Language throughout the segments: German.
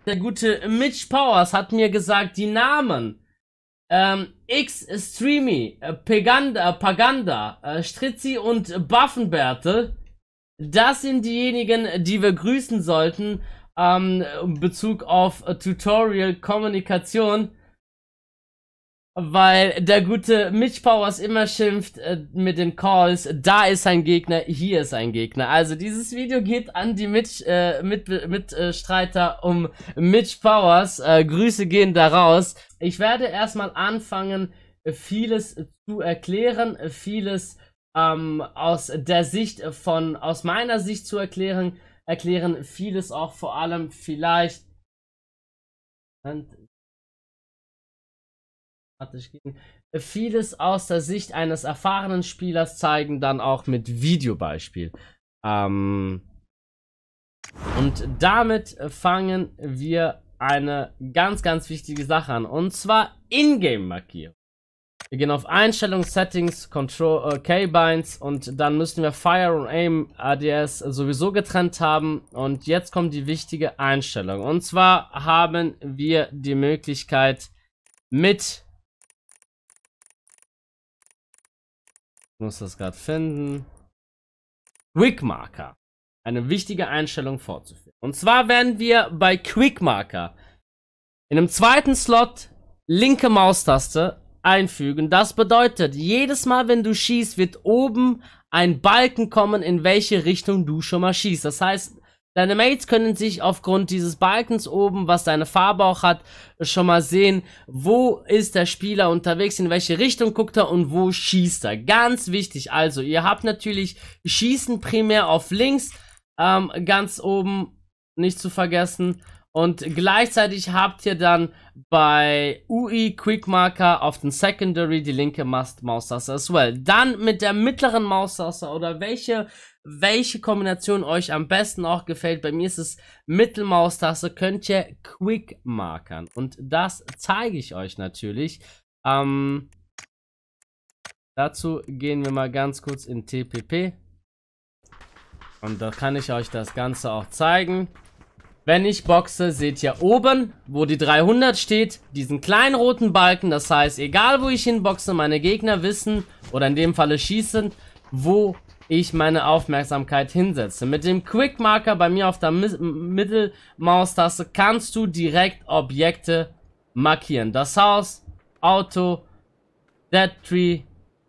Der gute Mitch Powers hat mir gesagt, die Namen X-Streamy, Paganda, Stritzi und Buffenbärte, das sind diejenigen, die wir grüßen sollten, in Bezug auf Tutorial Kommunikation, weil der gute Mitch Powers immer schimpft mit den Calls, da ist ein Gegner, hier ist ein Gegner. Also dieses Video geht an die Mitstreiter um Mitch Powers. Grüße gehen da raus. Ich werde erstmal anfangen, vieles zu erklären, vieles aus meiner Sicht zu erklären, vieles auch vor allem vielleicht vieles aus der Sicht eines erfahrenen Spielers zeigen, dann auch mit Videobeispiel. Und damit fangen wir eine ganz, ganz wichtige Sache an. Und zwar Ingame-Markierung. Wir gehen auf Einstellungen, Settings, Control, Keybinds und dann müssen wir Fire und Aim ADS sowieso getrennt haben. Und jetzt kommt die wichtige Einstellung. Und zwar haben wir die Möglichkeit mit... Ich muss das gerade finden. Quick Marker. Eine wichtige Einstellung vorzuführen. Und zwar werden wir bei Quick Marker in einem zweiten Slot linke Maustaste einfügen. Das bedeutet, jedes Mal, wenn du schießt, wird oben ein Balken kommen, in welche Richtung du schon mal schießt. Das heißt, deine Mates können sich aufgrund dieses Balkens oben, was deine Farbe auch hat, schon mal sehen, wo ist der Spieler unterwegs, in welche Richtung guckt er und wo schießt er. Ganz wichtig, also ihr habt natürlich Schießen primär auf links, ganz oben, nicht zu vergessen. Und gleichzeitig habt ihr dann bei UI Quick Marker auf den Secondary die linke Maustaste as well. Dann mit der mittleren Maustaste oder welche Kombination euch am besten auch gefällt. Bei mir ist es Mittelmaustaste, könnt ihr Quick markern. Und das zeige ich euch natürlich. Dazu gehen wir mal ganz kurz in TPP. Und da kann ich euch das Ganze auch zeigen. Wenn ich boxe, seht ihr oben, wo die 300 steht, diesen kleinen roten Balken. Das heißt, egal wo ich hinboxe, meine Gegner wissen, oder in dem Falle schießen, wo ich meine Aufmerksamkeit hinsetze. Mit dem Quick Marker bei mir auf der Mittelmaustaste kannst du direkt Objekte markieren. Das Haus, Auto, Dead Tree.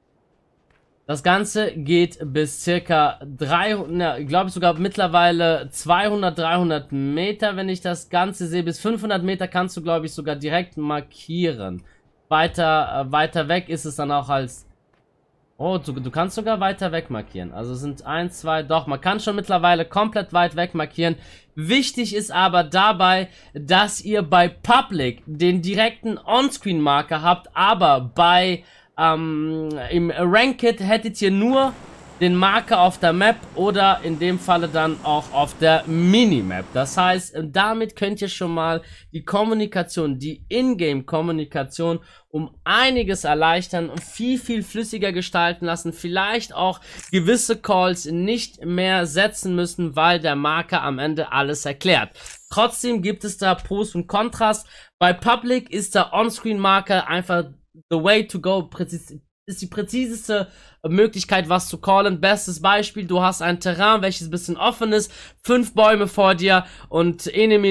Das Ganze geht bis circa 300, ich glaube sogar mittlerweile 200, 300 Meter, wenn ich das Ganze sehe. Bis 500 Meter kannst du, glaube ich, sogar direkt markieren. Weiter weg ist es dann auch als... Oh, du kannst sogar weiter weg markieren. Also sind 1, 2, doch, man kann schon mittlerweile komplett weit weg markieren. Wichtig ist aber dabei, dass ihr bei Public den direkten On-Screen-Marker habt, aber bei... im Ranked hättet ihr nur den Marker auf der Map oder in dem Falle dann auch auf der Minimap. Das heißt, damit könnt ihr schon mal die Kommunikation, die Ingame-Kommunikation um einiges erleichtern und viel, viel flüssiger gestalten lassen. Vielleicht auch gewisse Calls nicht mehr setzen müssen, weil der Marker am Ende alles erklärt. Trotzdem gibt es da Pros und Kontras. Bei Public ist der On-Screen-Marker einfach the way to go, ist die präziseste Möglichkeit, was zu callen. Bestes Beispiel, du hast ein Terrain, welches ein bisschen offen ist, 5 Bäume vor dir und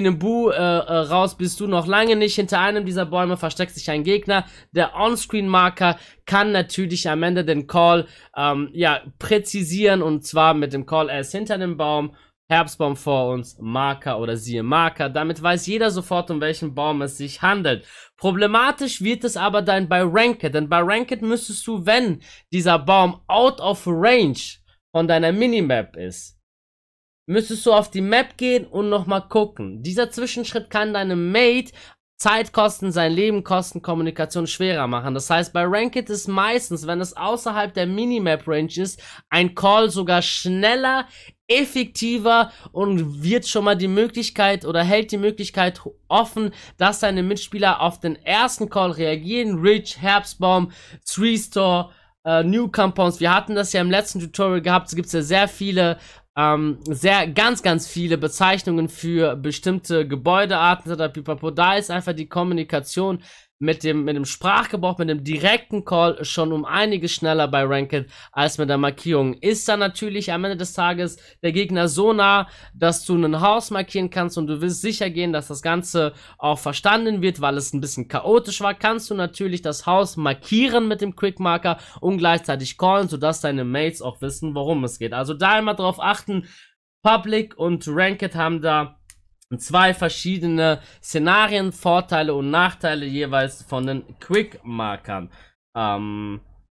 raus bist du noch lange nicht. Hinter einem dieser Bäume versteckt sich ein Gegner. Der On-Screen-Marker kann natürlich am Ende den Call präzisieren, und zwar mit dem Call, er ist hinter dem Baum, Herbstbaum vor uns, Marker oder siehe Marker. Damit weiß jeder sofort, um welchen Baum es sich handelt. Problematisch wird es aber dann bei Ranked, denn bei Ranked müsstest du, wenn dieser Baum out of range von deiner Minimap ist, müsstest du auf die Map gehen und nochmal gucken. Dieser Zwischenschritt kann deinem Mate Zeit kosten, sein Leben kosten, Kommunikation schwerer machen. Das heißt, bei Ranked ist meistens, wenn es außerhalb der Minimap-Range ist, ein Call sogar schneller, effektiver und wird schon mal die Möglichkeit oder hält die Möglichkeit offen, dass deine Mitspieler auf den ersten Call reagieren. Ridge, Herbstbaum, Tree Store, New Compounds. Wir hatten das ja im letzten Tutorial gehabt. Es gibt ja sehr viele, ganz viele Bezeichnungen für bestimmte Gebäudearten. Da ist einfach die Kommunikation mit dem Sprachgebrauch, mit dem direkten Call schon um einiges schneller bei Ranked als mit der Markierung. Ist dann natürlich am Ende des Tages der Gegner so nah, dass du ein Haus markieren kannst und du willst sicher gehen, dass das Ganze auch verstanden wird, weil es ein bisschen chaotisch war, kannst du natürlich das Haus markieren mit dem Quick Marker und gleichzeitig callen, sodass deine Mates auch wissen, worum es geht. Also da immer drauf achten, Public und Ranked haben da zwei verschiedene Szenarien, Vorteile und Nachteile jeweils von den Quick-Markern. Bei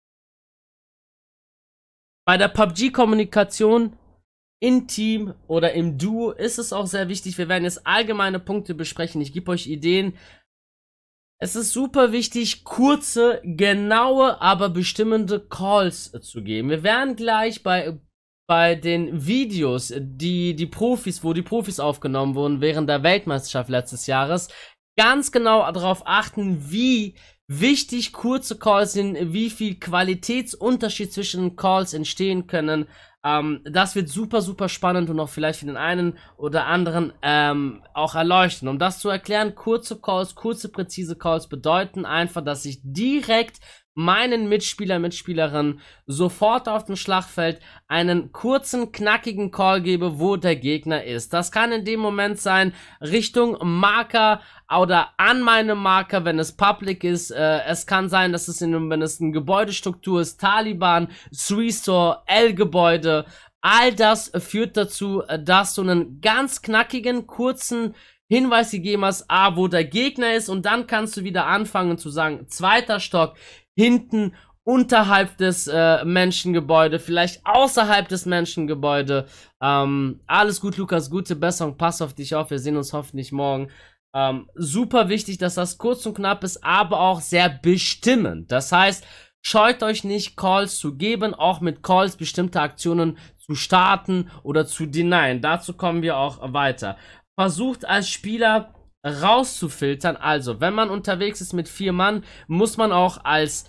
der PUBG-Kommunikation im Team oder im Duo ist es auch sehr wichtig. Wir werden jetzt allgemeine Punkte besprechen. Ich gebe euch Ideen. Es ist super wichtig, kurze, genaue, aber bestimmende Calls zu geben. Wir werden gleich bei den Videos, wo die Profis aufgenommen wurden während der Weltmeisterschaft letztes Jahres, ganz genau darauf achten, wie wichtig kurze Calls sind, wie viel Qualitätsunterschied zwischen Calls entstehen können. Das wird super, super spannend und auch vielleicht für den einen oder anderen auch erleuchten. Um das zu erklären, kurze Calls, kurze, präzise Calls bedeuten einfach, dass ich direkt meinen Mitspielerinnen sofort auf dem Schlachtfeld einen kurzen, knackigen Call gebe, wo der Gegner ist. Das kann in dem Moment sein, Richtung Marker oder an meinem Marker, wenn es Public ist. Es kann sein, dass es wenn es eine Gebäudestruktur ist, Taliban, 3-Store, L-Gebäude. All das führt dazu, dass du einen ganz knackigen, kurzen Hinweis gegeben hast, wo der Gegner ist, und dann kannst du wieder anfangen zu sagen, zweiter Stock, hinten, unterhalb des Menschengebäude, vielleicht außerhalb des Menschengebäude. Alles gut, Lukas, gute Besserung, pass auf dich auf, wir sehen uns hoffentlich morgen. Super wichtig, dass das kurz und knapp ist, aber auch sehr bestimmend. Das heißt, scheut euch nicht, Calls zu geben, auch mit Calls bestimmte Aktionen zu starten oder zu denyen. Dazu kommen wir auch weiter. Versucht als Spieler rauszufiltern. Also, wenn man unterwegs ist mit 4 Mann, muss man auch als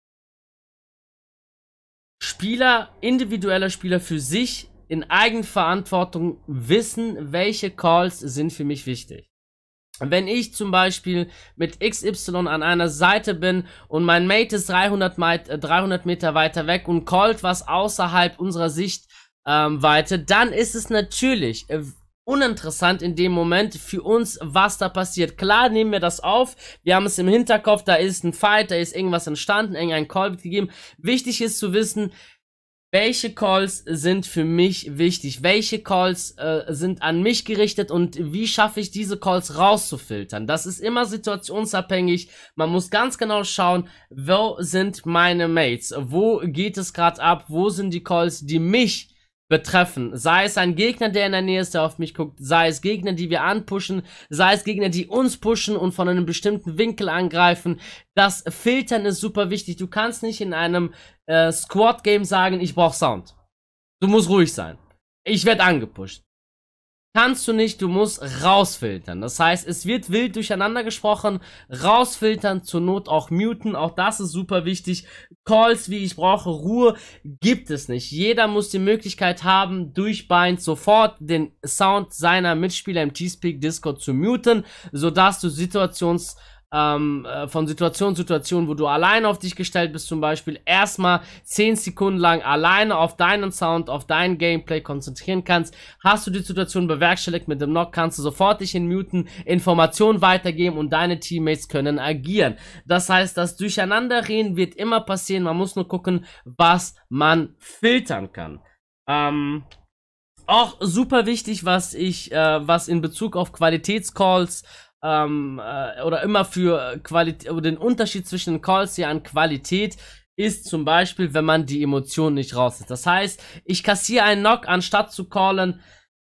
Spieler, individueller Spieler für sich in Eigenverantwortung wissen, welche Calls sind für mich wichtig. Wenn ich zum Beispiel mit XY an einer Seite bin und mein Mate ist 300 Meter weiter weg und callt was außerhalb unserer Sichtweite, dann ist es natürlich uninteressant in dem Moment für uns, was da passiert. Klar nehmen wir das auf, wir haben es im Hinterkopf, da ist ein Fight, da ist irgendwas entstanden, irgendein Call wird gegeben. Wichtig ist zu wissen, welche Calls sind für mich wichtig, welche Calls sind an mich gerichtet und wie schaffe ich diese Calls rauszufiltern. Das ist immer situationsabhängig, man muss ganz genau schauen, wo sind meine Mates, wo geht es gerade ab, wo sind die Calls, die mich betreffen. Sei es ein Gegner, der in der Nähe ist, der auf mich guckt, sei es Gegner, die wir anpushen, sei es Gegner, die uns pushen und von einem bestimmten Winkel angreifen. Das Filtern ist super wichtig. Du kannst nicht in einem Squad-Game sagen, ich brauche Sound. Du musst ruhig sein. Ich werde angepusht. Kannst du nicht, du musst rausfiltern. Das heißt, es wird wild durcheinander gesprochen, rausfiltern, zur Not auch muten, auch das ist super wichtig. Calls wie ich brauche Ruhe gibt es nicht. Jeder muss die Möglichkeit haben, durch Bind sofort den Sound seiner Mitspieler im Teamspeak Discord zu muten, sodass du von Situation zu Situation, wo du alleine auf dich gestellt bist, zum Beispiel erstmal 10 Sekunden lang alleine auf deinen Sound, auf dein Gameplay konzentrieren kannst. Hast du die Situation bewerkstelligt mit dem Knock, kannst du sofort dich muten, Informationen weitergeben und deine Teammates können agieren. Das heißt, das Durcheinanderreden wird immer passieren, man muss nur gucken, was man filtern kann. Auch super wichtig, was in Bezug auf Qualitätscalls oder immer für Qualität, oder den Unterschied zwischen den Calls hier an Qualität ist zum Beispiel, wenn man die Emotionen nicht rauslässt. Das heißt, ich kassiere einen Knock, anstatt zu callen,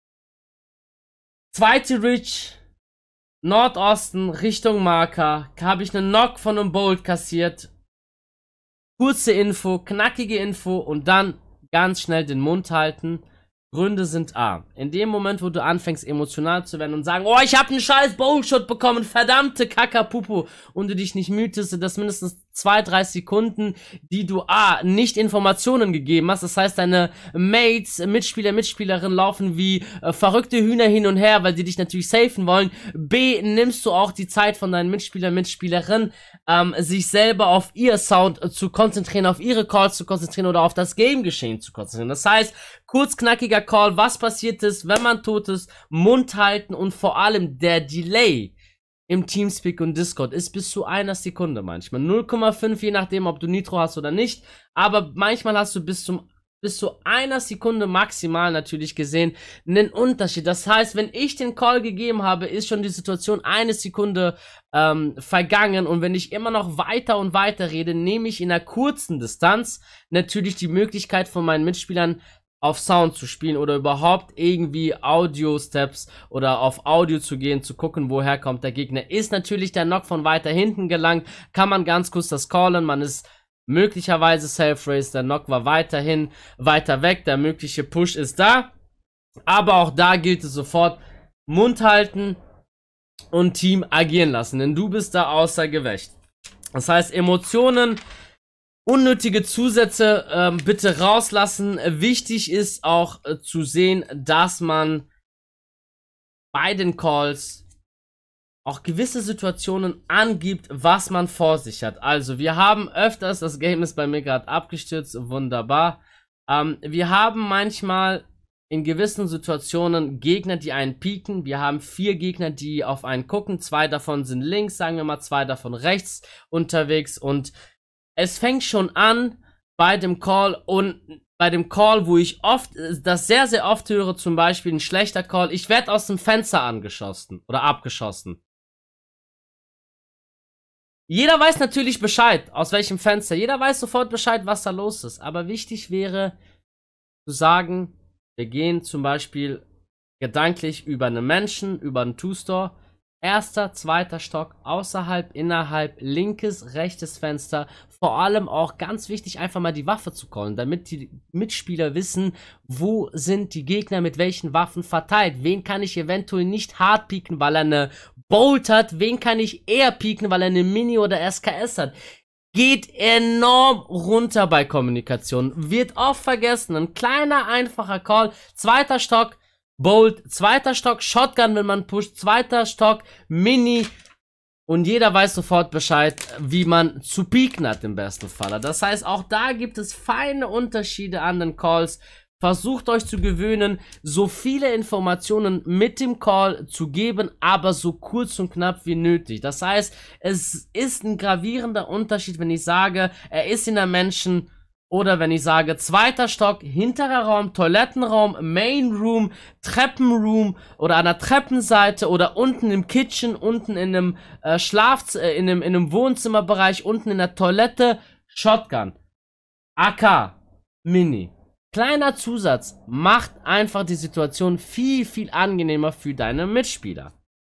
zweite Ridge, Nordosten, Richtung Marker, habe ich einen Knock von einem Bolt kassiert, kurze Info, knackige Info und dann ganz schnell den Mund halten. Gründe sind A. In dem Moment, wo du anfängst emotional zu werden und sagen, oh, ich habe einen scheiß Bowlshot bekommen, verdammte Kakapupu, und du dich nicht mühtest, sind das mindestens 2-3 Sekunden, die du A, nicht Informationen gegeben hast. Das heißt, deine Mates, Mitspieler, Mitspielerinnen laufen wie verrückte Hühner hin und her, weil sie dich natürlich safen wollen. B, nimmst du auch die Zeit von deinen Mitspieler, Mitspielerinnen, sich selber auf ihr Sound zu konzentrieren, auf ihre Calls zu konzentrieren oder auf das Game-Geschehen zu konzentrieren. Das heißt, kurz, knackiger Call, was passiert ist, wenn man tot ist, Mund halten, und vor allem der Delay im Teamspeak und Discord ist bis zu 1 Sekunde manchmal. 0,5, je nachdem, ob du Nitro hast oder nicht. Aber manchmal hast du bis zu 1 Sekunde maximal natürlich gesehen einen Unterschied. Das heißt, wenn ich den Call gegeben habe, ist schon die Situation 1 Sekunde vergangen. Und wenn ich immer noch weiter und weiter rede, nehme ich in einer kurzen Distanz natürlich die Möglichkeit von meinen Mitspielern auf Sound zu spielen oder überhaupt irgendwie Audio-Steps oder auf Audio zu gehen, zu gucken, woher kommt der Gegner. Ist natürlich der Knock von weiter hinten gelangt, kann man ganz kurz das callen, man ist möglicherweise Self-Race, der Knock war weiterhin weiter weg, der mögliche Push ist da, aber auch da gilt es sofort, Mund halten und Team agieren lassen, denn du bist da außer Gefecht. Das heißt, Emotionen, unnötige Zusätze bitte rauslassen. Wichtig ist auch zu sehen, dass man bei den Calls auch gewisse Situationen angibt, was man vor sich hat. Also, wir haben öfters, das Game ist bei mir gerade abgestürzt, wunderbar. Wir haben manchmal in gewissen Situationen Gegner, die einen pieken. Wir haben 4 Gegner, die auf einen gucken. 2 davon sind links, sagen wir mal, 2 davon rechts unterwegs, und es fängt schon an bei dem Call, und bei dem Call, wo ich das sehr, sehr oft höre, zum Beispiel ein schlechter Call, ich werde aus dem Fenster angeschossen oder abgeschossen. Jeder weiß natürlich Bescheid, aus welchem Fenster. Jeder weiß sofort Bescheid, was da los ist. Aber wichtig wäre zu sagen, wir gehen zum Beispiel gedanklich über einen Menschen, über einen Two-Store, 1., 2. Stock, außerhalb, innerhalb, linkes, rechtes Fenster. Vor allem auch ganz wichtig, einfach mal die Waffe zu callen, damit die Mitspieler wissen, wo sind die Gegner mit welchen Waffen verteilt. Wen kann ich eventuell nicht hart pieken, weil er eine Bolt hat. Wen kann ich eher pieken, weil er eine Mini oder SKS hat. Geht enorm runter bei Kommunikation. Wird oft vergessen. Ein kleiner, einfacher Call. 2. Stock, Bolt, 2. Stock, Shotgun, wenn man pusht, 2. Stock, Mini, und jeder weiß sofort Bescheid, wie man zu pieken hat im besten Fall. Das heißt, auch da gibt es feine Unterschiede an den Calls. Versucht euch zu gewöhnen, so viele Informationen mit dem Call zu geben, aber so kurz und knapp wie nötig. Das heißt, es ist ein gravierender Unterschied, wenn ich sage, er ist in der Menschen, oder wenn ich sage, 2. Stock, hinterer Raum, Toilettenraum, Main Room, Treppenroom oder an der Treppenseite oder unten im Kitchen, unten in einem in einem Wohnzimmerbereich, unten in der Toilette, Shotgun, AK, Mini. Kleiner Zusatz macht einfach die Situation viel, viel angenehmer für deine Mitspieler.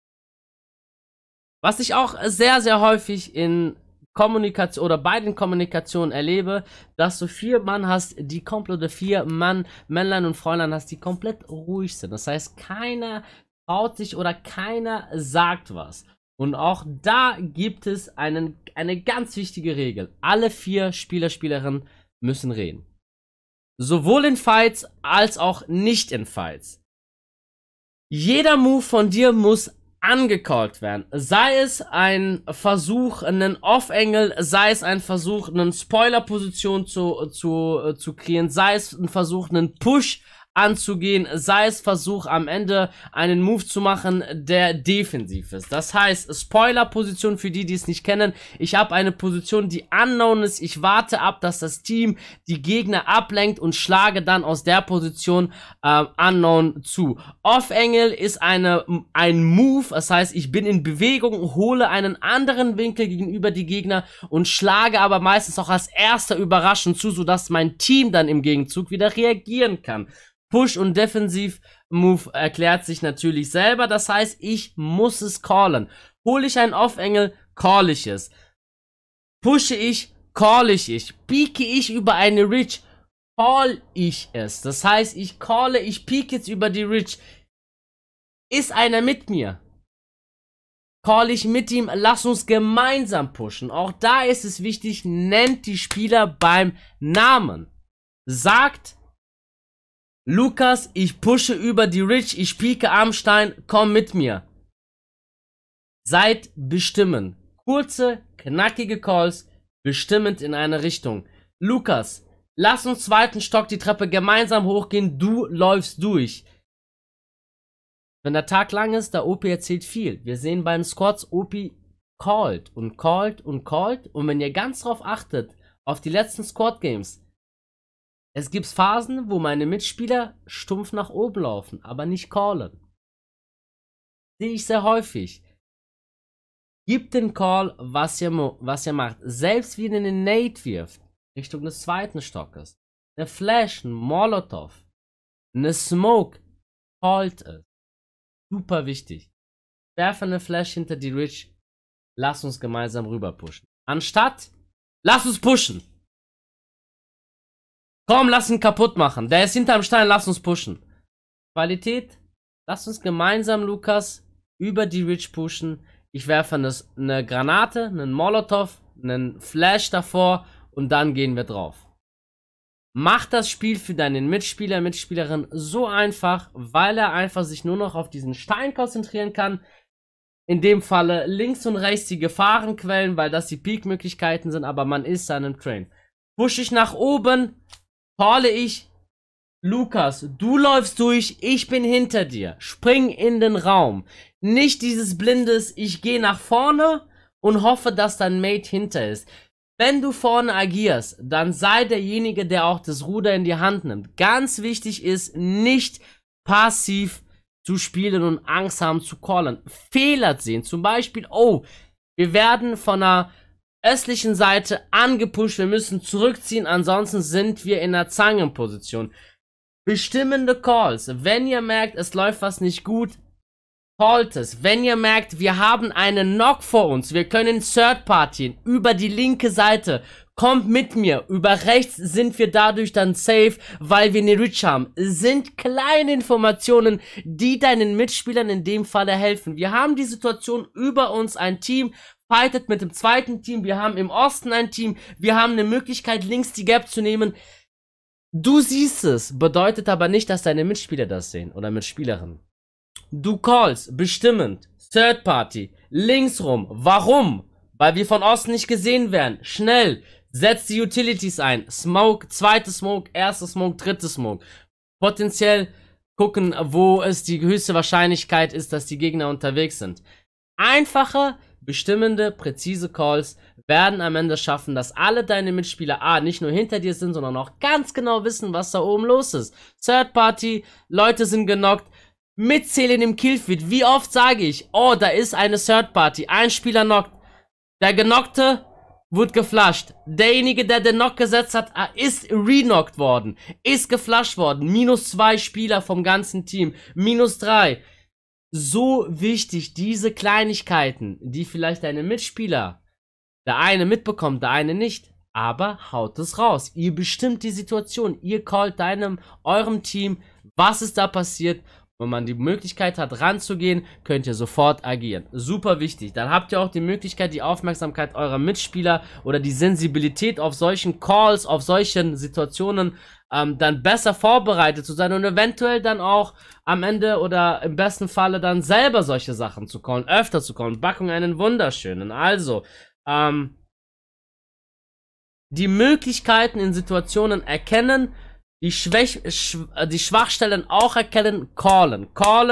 Was ich auch sehr, sehr häufig in Kommunikation oder bei den Kommunikationen erlebe, dass du 4 Mann hast, die komplett, oder 4 Männlein und Fräulein hast, die komplett ruhig sind. Das heißt, keiner traut sich oder keiner sagt was. Und auch da gibt es eine ganz wichtige Regel. Alle 4 Spieler, Spielerinnen müssen reden. Sowohl in Fights als auch nicht in Fights. Jeder Move von dir muss angecallt werden. Sei es ein Versuch, einen Off-Angle, sei es ein Versuch, eine Spoiler-Position zu kreieren, sei es ein Versuch, einen Push anzugehen, sei es Versuch, am Ende einen Move zu machen, der defensiv ist. Das heißt, Spoiler-Position für die, die es nicht kennen. Ich habe eine Position, die unknown ist. Ich warte ab, dass das Team die Gegner ablenkt und schlage dann aus der Position unknown zu. Off-Angle ist ein Move, das heißt, ich bin in Bewegung, hole einen anderen Winkel gegenüber die Gegner und schlage aber meistens auch als erster überraschend zu, sodass mein Team dann im Gegenzug wieder reagieren kann. Push- und Defensiv-Move erklärt sich natürlich selber, das heißt, ich muss es callen. Hole ich einen Off-Angle, call ich es. Pushe ich, call ich. Pieke ich über eine Reach, call ich es. Das heißt, ich calle, ich peek jetzt über die Ridge. Ist einer mit mir? Call ich mit ihm, lass uns gemeinsam pushen. Auch da ist es wichtig, nennt die Spieler beim Namen. Sagt, Lukas, ich pushe über die Ridge, ich pieke am Stein, komm mit mir. Seid bestimmen. Kurze, knackige Calls, bestimmend in eine Richtung. Lukas, lass uns zweiten Stock die Treppe gemeinsam hochgehen, du läufst durch. Wenn der Tag lang ist, der OP erzählt viel. Wir sehen bei den Squads, OP called und called und called. Und wenn ihr ganz drauf achtet, auf die letzten Squad-Games, es gibt Phasen, wo meine Mitspieler stumpf nach oben laufen, aber nicht callen. Sehe ich sehr häufig. Gebt den Call, was ihr macht. Selbst wie ihr einen Nade wirft, Richtung des zweiten Stockes. Eine Flash, ein Molotov, eine Smoke, callt es. Super wichtig. Werfe eine Flash hinter die Ridge. Lass uns gemeinsam rüber pushen. Anstatt, lass uns pushen. Komm, lass ihn kaputt machen. Der ist hinterm Stein, lass uns pushen. Qualität, lass uns gemeinsam, Lukas, über die Ridge pushen. Ich werfe eine Granate, einen Molotov, einen Flash davor und dann gehen wir drauf. Mach das Spiel für deinen Mitspieler, Mitspielerin so einfach, weil er einfach sich nur noch auf diesen Stein konzentrieren kann. In dem Falle links und rechts die Gefahrenquellen, weil das die Peak-Möglichkeiten sind, aber man ist seinem Train. Push ich nach oben, calle ich, Lukas, du läufst durch, ich bin hinter dir. Spring in den Raum. Nicht dieses blindes, ich gehe nach vorne und hoffe, dass dein Mate hinter ist. Wenn du vorne agierst, dann sei derjenige, der auch das Ruder in die Hand nimmt. Ganz wichtig ist, nicht passiv zu spielen und Angst haben zu callen. Fehler sehen, zum Beispiel, oh, wir werden von der östlichen Seite angepusht, wir müssen zurückziehen, ansonsten sind wir in einer Zangenposition. Bestimmende Calls, wenn ihr merkt, es läuft was nicht gut, callt es. Wenn ihr merkt, wir haben einen Knock vor uns, wir können Third Partyen über die linke Seite, kommt mit mir, über rechts sind wir dadurch dann safe, weil wir eine Ridge haben. Sind kleine Informationen, die deinen Mitspielern in dem Falle helfen. Wir haben die Situation über uns, ein Team fightet mit dem zweiten Team, wir haben im Osten ein Team, wir haben eine Möglichkeit links die Gap zu nehmen. Du siehst es, bedeutet aber nicht, dass deine Mitspieler das sehen oder Mitspielerinnen. Du callst bestimmend, Third Party, links rum. Warum? Weil wir von Osten nicht gesehen werden. Schnell, setz die Utilities ein. Smoke, zweite Smoke, erste Smoke, dritte Smoke. Potenziell gucken, wo es die höchste Wahrscheinlichkeit ist, dass die Gegner unterwegs sind. Einfache, bestimmende, präzise Calls werden am Ende schaffen, dass alle deine Mitspieler nicht nur hinter dir sind, sondern auch ganz genau wissen, was da oben los ist. Third Party, Leute sind genockt. Mitzählen im Killfeed. Wie oft sage ich, oh, da ist eine Third Party. Ein Spieler knockt. Der Genockte wird geflasht. Derjenige, der den Knock gesetzt hat, ist renockt worden. Ist geflasht worden. -2 Spieler vom ganzen Team. -3. So wichtig, diese Kleinigkeiten, die vielleicht deine Mitspieler, der eine mitbekommt, der eine nicht. Aber haut es raus. Ihr bestimmt die Situation. Ihr callt eurem Team, was ist da passiert. Wenn man die Möglichkeit hat, ranzugehen, könnt ihr sofort agieren. Super wichtig. Dann habt ihr auch die Möglichkeit, die Aufmerksamkeit eurer Mitspieler oder die Sensibilität auf solchen Calls, auf solchen Situationen dann besser vorbereitet zu sein und eventuell dann auch am Ende oder im besten Falle dann selber solche Sachen zu callen, öfter zu callen. Backung einen wunderschönen. Also, die Möglichkeiten in Situationen erkennen, die Schwachstellen auch erkennen, callen.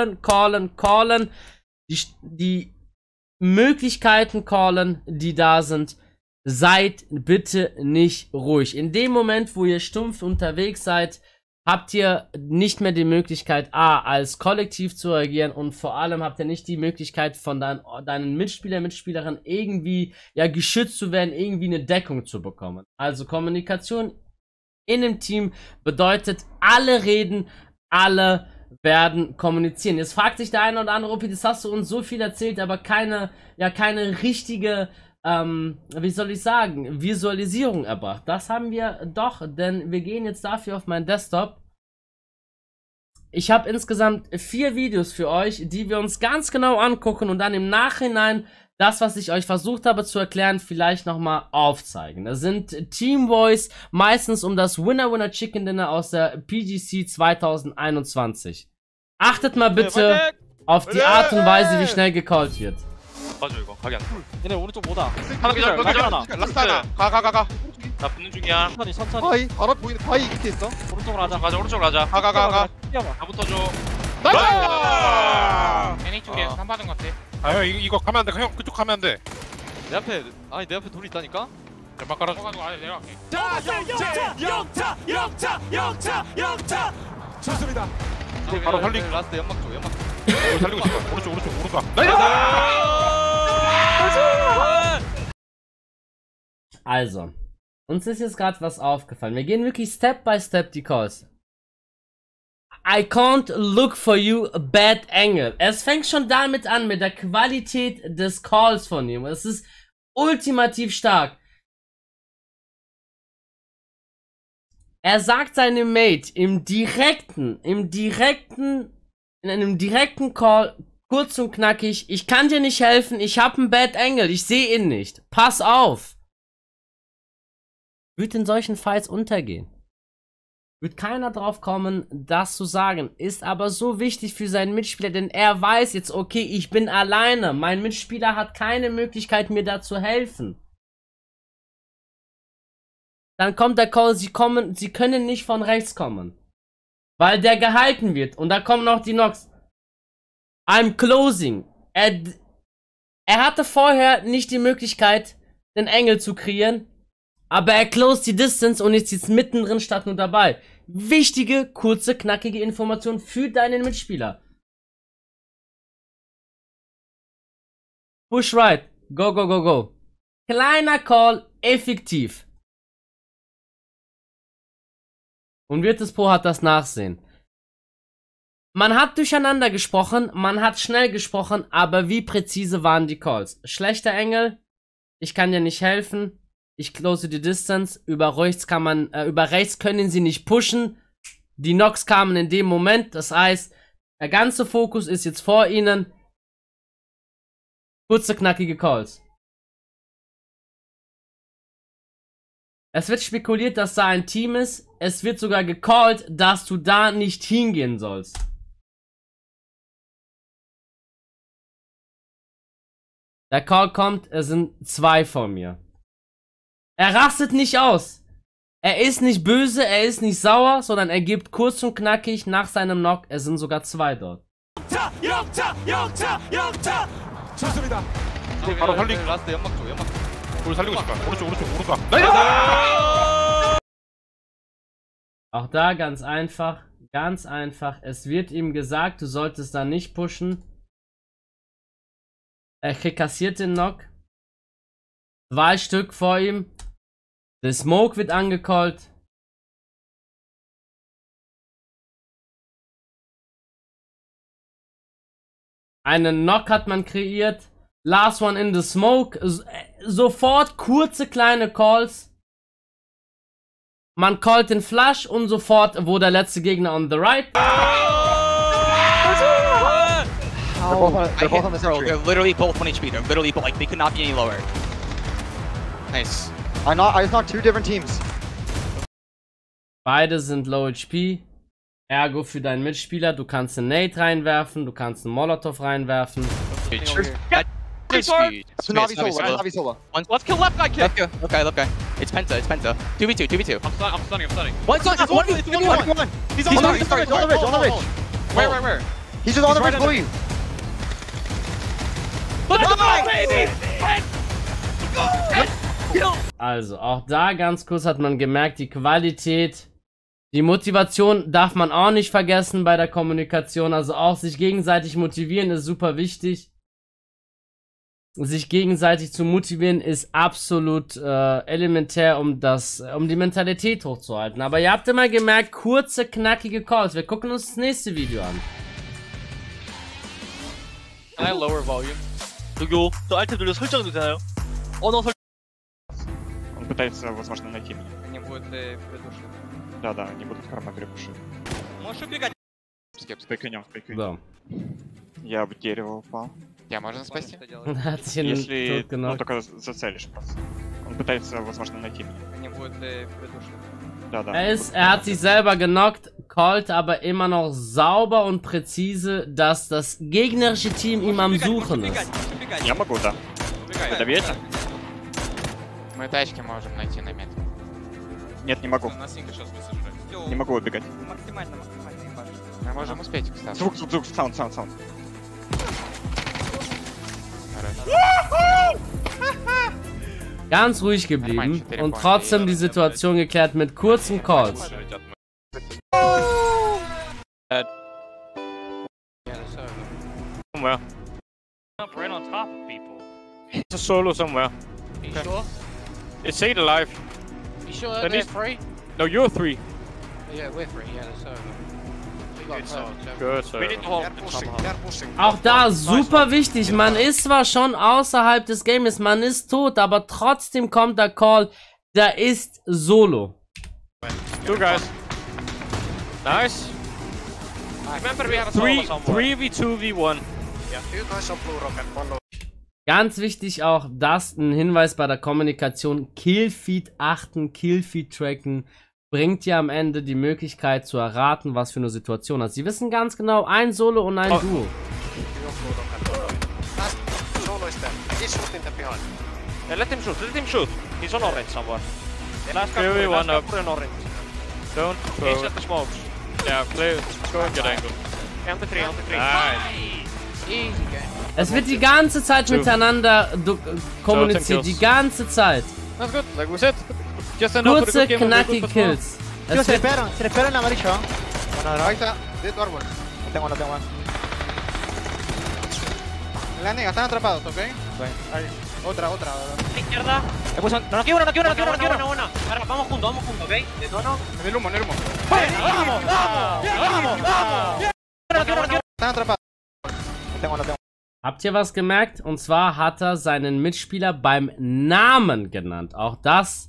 Die Möglichkeiten callen, die da sind. Seid bitte nicht ruhig. In dem Moment, wo ihr stumpf unterwegs seid, habt ihr nicht mehr die Möglichkeit, als Kollektiv zu agieren und vor allem habt ihr nicht die Möglichkeit von deinen Mitspielerinnen irgendwie geschützt zu werden, irgendwie eine Deckung zu bekommen. Also Kommunikation in dem Team bedeutet, alle reden, alle werden kommunizieren. Jetzt fragt sich der eine oder andere, Opi, das hast du uns so viel erzählt, aber keine richtige wie soll ich sagen, Visualisierung erbracht. Das haben wir doch, denn wir gehen jetzt dafür auf meinen Desktop. Ich habe insgesamt 4 Videos für euch, die wir uns ganz genau angucken und dann im Nachhinein das, was ich euch versucht habe zu erklären, vielleicht nochmal aufzeigen. Das sind Team Voice, meistens um das Winner Chicken Dinner aus der PGC 2021. Achtet mal bitte auf die Art und Weise, wie schnell gecallt wird. 맞아 이거 각이 안 돼. 얘네 오른쪽 뭐다. 하나 기절, 라스트 하나. 라스트 하나. 가. 나 붙는 중이야. 천천히. 바위 바로 보이는 바위 밑에 있어. 오른쪽으로 하자. 가자 오른쪽으로 가자. 가. 뛰어봐. 다 붙어줘. 나이스! 애니 쪽에 한 받은 것 같아. 아 형 이거 가면 안 돼. 형 그쪽 가면 안 돼. 내 앞에 내 앞에 돌이 있다니까. 연막 깔아줘. 가지고 아래 내려갈게. 영차. 좋습니다. 바로 살리고. 라스트 연막 쪽. 살리고 있어. 오른쪽. Also, uns ist jetzt gerade was aufgefallen. Wir gehen wirklich Step by Step die Calls. I can't look for you, bad angle. Es fängt schon damit an, mit der Qualität des Calls von ihm. Es ist ultimativ stark. Er sagt seinem Mate in einem direkten Call, kurz und knackig, ich kann dir nicht helfen, ich habe einen Bad Angle, ich sehe ihn nicht. Pass auf. Wird in solchen Fights untergehen. Wird keiner drauf kommen, das zu sagen. Ist aber so wichtig für seinen Mitspieler, denn er weiß jetzt, okay, ich bin alleine. Mein Mitspieler hat keine Möglichkeit, mir da zu helfen. Dann kommt der Call, sie können nicht von rechts kommen. Weil der gehalten wird. Und da kommen noch die Knocks. I'm closing. Er hatte vorher nicht die Möglichkeit, den Engel zu kreieren. Aber er closed die Distance und ist jetzt mittendrin statt nur dabei. Wichtige, kurze, knackige Information für deinen Mitspieler. Push right. Go. Kleiner Call, effektiv. Und Virtus Pro hat das Nachsehen. Man hat durcheinander gesprochen, man hat schnell gesprochen, aber wie präzise waren die Calls? Schlechter Engel, ich kann dir nicht helfen, ich close die Distance, über rechts können sie nicht pushen, die Knocks kamen in dem Moment, das heißt, der ganze Fokus ist jetzt vor ihnen. Kurze, knackige Calls. Es wird spekuliert, dass da ein Team ist. Es wird sogar gecallt, dass du da nicht hingehen sollst. Der Call kommt, es sind 2 vor mir. Er rastet nicht aus. Er ist nicht böse, er ist nicht sauer, sondern er gibt kurz und knackig nach seinem Knock. Es sind sogar 2 dort. 좋습니다. 바로 살리고. 라스트 연막 쪽. 우리 살리고 있어. 오른쪽. Auch da ganz einfach. Es wird ihm gesagt, du solltest da nicht pushen. Er kassiert den Knock. 2 Stück vor ihm. Der Smoke wird angecallt. Einen Knock hat man kreiert. Last one in the smoke. Sofort kurze kleine Calls. Man callt den Flush und sofort, wo der letzte Gegner on the right. They're both on the central. They're literally both 1 HP. They're literally both, like, they could not be any lower. Nice. I just knocked 2 different teams. Beide sind low HP. Ergo für deinen Mitspieler, du kannst einen Nade reinwerfen, du kannst einen Molotov reinwerfen. That's huge. Navi solo. Let's kill left guy, kid. Left guy. It's Penta. 2v2. I'm stunning. It's 1v1. He's on the ridge. Where? He's just on the ridge below you. Also, auch da ganz kurz hat man gemerkt, die Qualität, die Motivation darf man auch nicht vergessen bei der Kommunikation. Also auch sich gegenseitig motivieren ist super wichtig. Sich gegenseitig zu motivieren ist absolut elementär, um die Mentalität hochzuhalten. Aber ihr habt immer gemerkt, kurze, knackige Calls. Wir gucken uns das nächste Video an. Can I lower volume? 저기요. 저 알트 눌러 설정도 되나요? Он also... Он пытается, возможно, найти меня. Не будет придушить. Да, они будут карма перепушить. Можешь убегать? Спейкнем. So. Я в дерево упал. Я можно спасти? Hat sich in Если, Tod genockt. только зацелишь просто. Он пытается, возможно, найти меня. Не будет придушить. Да. Er hat sich selber genockt, callt aber immer noch sauber und präzise, dass das gegnerische Team ihm am Suchen ist. Я могу, да. Это ветер? Мы тачки можем найти на метке. Нет, не могу. Нас Инга сейчас высаживает. Не могу убегать. Максимально ебашь. Мы можем успеть, кстати. Звук, саунд. Ganz ruhig geblieben und trotzdem die Situation geklärt mit kurzen Calls. Somewhere. Up right on top of people. It's a solo somewhere. You sure? It's 8 alive. You sure Then they're he's- free? No, you're 3. Yeah, we're free. Yeah, that's over. We got perfect, Good, sir. We need to hold it somehow. Auch da super wichtig, man ist zwar schon außerhalb des Games, man ist tot, aber trotzdem kommt der Call, da ist Solo. 2 guys. Nice. Remember we have a solo somewhere. 3v2v1. Ganz wichtig auch, das ein Hinweis bei der Kommunikation, Killfeed achten, Killfeed tracken, bringt dir am Ende die Möglichkeit zu erraten, was für eine Situation hast. Sie wissen ganz genau, ein Solo und ein Duo. Yeah, let him shoot. He's on orange somewhere. Last Clear couple, one last up. couple in orange. Don't He's throw. at the smokes. Yeah, play. Go and get angle. On the tree. Nice. Easy game. Es wird die ganze Zeit miteinander kommuniziert, die ganze Zeit. That's good, like we said. Just enough for the Kurze, good game and knackige good performance. Kills. Es wird Se respiran en amarillo. Ahí está. De tu árbol. Lo tengo. Landing, están atrapados, ¿ok? Otra. Izquierda. Le puse un... No quiero. Buena. Ahora, vamos juntos, ¿ok? De tono. En el humo. ¡Vamos! Están atrapados. Lo tengo. Habt ihr was gemerkt? Und zwar hat er seinen Mitspieler beim Namen genannt. Auch das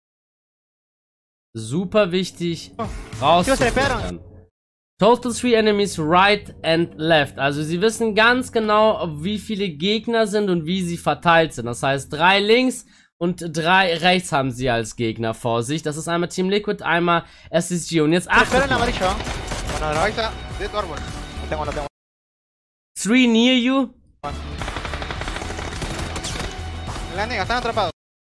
super wichtig rauszufiltern. Total 3 enemies right and left. Also sie wissen ganz genau, wie viele Gegner sind und wie sie verteilt sind. Das heißt 3 links und 3 rechts haben sie als Gegner vor sich. Das ist einmal Team Liquid, einmal SSG. Und jetzt Se respiran en achtet. amarillo. Ahí está. De tu árbol. Lo tengo. 3 near you. Landing, están atrapados.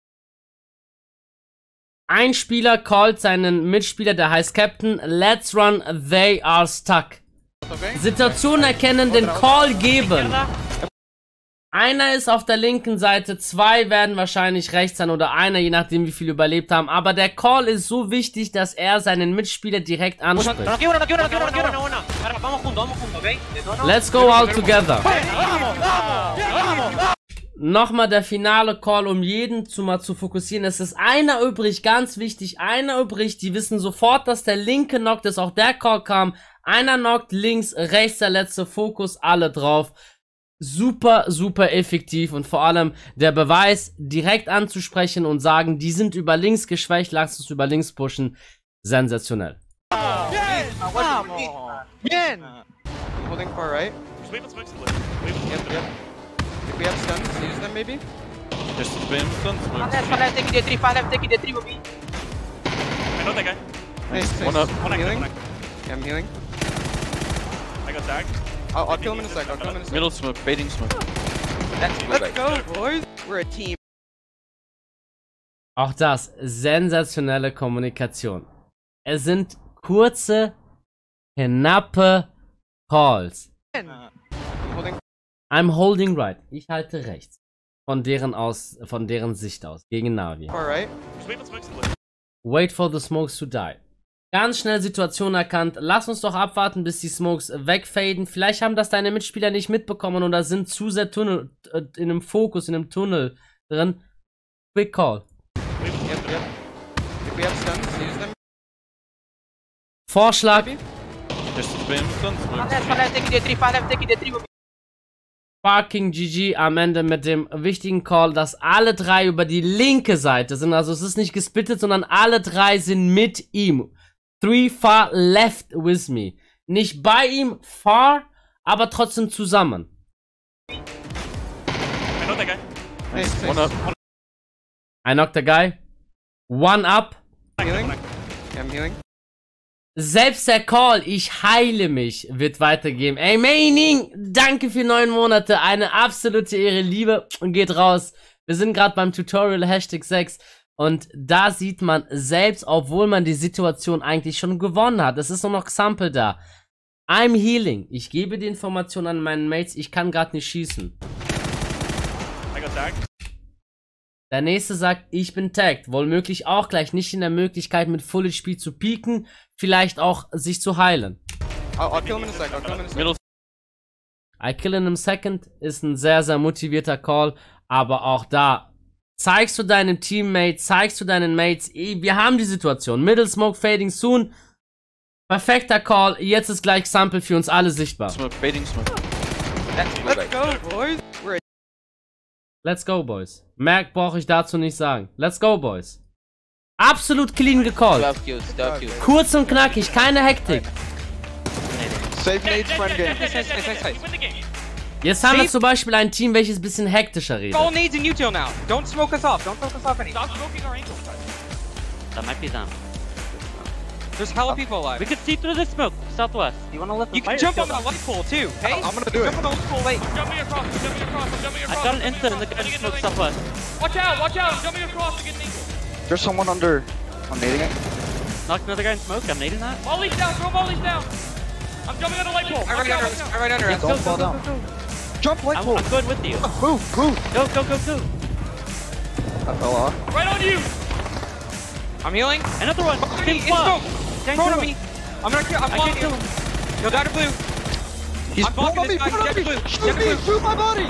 Ein Spieler callt seinen Mitspieler, der heißt Captain. Let's run, they are stuck. ¿Ok? Situation erkennen, den Call geben. Einer ist auf der linken Seite, 2 werden wahrscheinlich rechts sein oder einer, je nachdem wie viele überlebt haben. Aber der Call ist so wichtig, dass er seinen Mitspieler direkt anspricht. No quiero. Ahora, vamos juntos, ¿ok? De tono. Let's go all together. Nochmal der finale Call, um jeden mal zu fokussieren. Es ist einer übrig, ganz wichtig, einer übrig. Die wissen sofort, dass der linke knockt ist. Auch der Call kam. Einer knockt links, rechts der letzte Fokus, alle drauf. Super, super effektiv und vor allem der Beweis, direkt anzusprechen und sagen, die sind über links geschwächt, lass uns über links pushen. Sensationell. Bien. Holding far right. Leave it mixed. If we have stuns, use them maybe. Just spin stuns. I know that guy. Nice. One up. I'm healing. Yeah, I'm healing. I got tagged. I'll kill him in a sec. Middle smoke, baiting smoke. Let's go, boys. We're a team. Auch das, sensationelle Kommunikation. Es sind kurze, knappe Calls. Holding I'm holding right. Ich halte rechts. Von deren Sicht aus. Gegen Na'Vi. far right. Leave it mixed. Wait for the smokes to die. Ganz schnell Situation erkannt. Lass uns doch abwarten, bis die Smokes wegfaden. Vielleicht haben das deine Mitspieler nicht mitbekommen oder sind zu sehr in einem Fokus, in einem Tunnel drin. Quick Call. If we have stuns, use them. Vorschlag. Just spin stuns. fucking GG am Ende mit dem wichtigen Call, dass alle drei über die linke Seite sind. Also es ist nicht gesplittet, sondern alle drei sind mit ihm. 3 far left with me. Nicht bei ihm, far, aber trotzdem zusammen. One up. I knocked the guy. One up. Healing. I'm healing. Selbst der Call, ich heile mich, wird weitergeben. Ey, Maining, danke für 9 Monate. Eine absolute Ehre, Liebe. Und geht raus. Wir sind gerade beim Tutorial Hashtag 6. Und da sieht man selbst, obwohl man die Situation eigentlich schon gewonnen hat. Es ist nur noch Xample da. I'm healing. Ich gebe die Information an meinen Mates. Ich kann gerade nicht schießen. Der nächste sagt, ich bin tagged. Wohlmöglich auch gleich nicht in der Möglichkeit, mit Full HP zu pieken. Vielleicht auch sich zu heilen. I'll kill him in a sec. I'll kill him in a sec. I kill in a second ist ein sehr, sehr motivierter Call. Aber auch da zeigst du deinem Teammate, zeigst du deinen Mates, wir haben die Situation. Middle Smoke fading soon. Perfekter Call. Jetzt ist gleich Sample für uns alle sichtbar. Smoke, fading smoke. Let's go, boys. We're Let's go, Boys. Merk brauche ich dazu nicht sagen. Let's go, Boys. Absolut clean gecallt. Kurz und knackig, keine Hektik. Save nades, friend game. Jetzt haben wir zum Beispiel ein Team, welches ein bisschen hektischer redet. all nades in util now. Don't smoke us off. Don't smoke us off any. Stop smoking our angles. That might be them. There's hella people alive. We can see through the smoke, southwest. You can jump on that light pole too, hey? I'm gonna do it. Jump on the light pole, wait. Jumping across, jumping across, jumping I got an instant in the guy just smoked southwest. Watch out, I'm jumping across to get an angle. There's someone under. I'm nading it. Knocked another guy in smoke, I'm nading that. Molly's down, throw Molly's down. I'm jumping on the light pole. I right under us. I right under us. Don't fall down. Jump light pole. I'm going with you. Move, move. Go, go, go, go. I fell off. Right on you. I'm healing. Another one. He's Same spot. smoke. Can't Prone kill on him. me. I'm gonna kill. I'm I can't blocking kill him. him. Yo, Dr. Blue. He's I'm blocking on me, this guy. put it on Dr. me. Blue. Shoot Dr. me, Blue. shoot my body.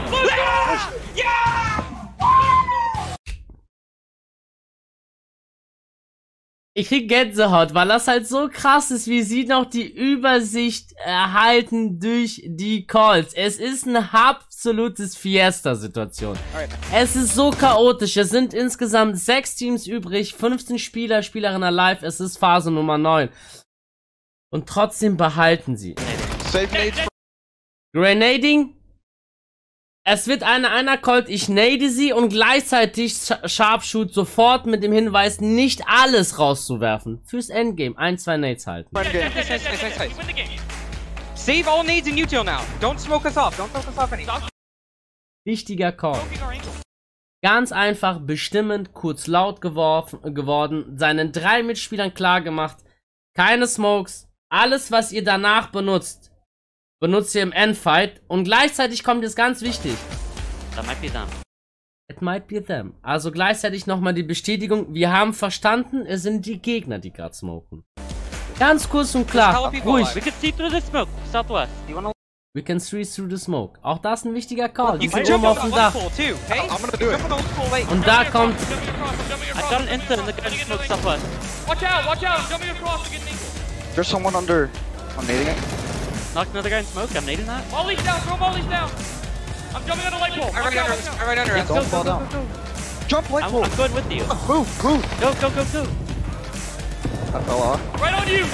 Ich krieg Gänsehaut, weil das halt so krass ist, wie sie noch die Übersicht erhalten durch die Calls. Es ist eine absolutes Fiesta-Situation. Es ist so chaotisch. Es sind insgesamt 6 Teams übrig, 15 Spieler, Spielerinnen alive. Es ist Phase Nummer 9. Und trotzdem behalten sie. Save nades. Grenading. Es wird einer callt, ich nade sie und gleichzeitig Sharpshoot sofort mit dem Hinweis, nicht alles rauszuwerfen. Fürs Endgame. 1, 2 Nades halten. Friend game. Nice. Save all nades in util now. Don't smoke us off. Don't smoke us off any. Wichtiger Call. Ganz einfach, bestimmend, kurz laut geworden, seinen 3 Mitspielern klar gemacht, keine Smokes, alles was ihr danach benutzt ihr im Endfight und gleichzeitig kommt es ganz wichtig. That might be them. It might be them. Also gleichzeitig nochmal die Bestätigung, wir haben verstanden, es sind die Gegner, die gerade smoken. Ganz kurz und klar, ruhig. We can see through the smoke, southwest. We can see through the smoke. Auch das ist ein wichtiger Call. Die You can sind jump oben on auf dem that light Dach. pole too, hey? I'm gonna do it. Jump on the light pole, wait. Und da kommt I got an instant in the guy just smoked southwest. Watch out, I'm jumping across to get an angle. There's someone under. I'm nading it. Knocked another guy in smoke, I'm nading that. Molly's down, throw Molly's down. I'm jumping on the light pole. I right under us. I right under us. Don't fall down. Jump light pole. I'm going with you. Move, move. Go, go, go, go. I fell off. Right on you.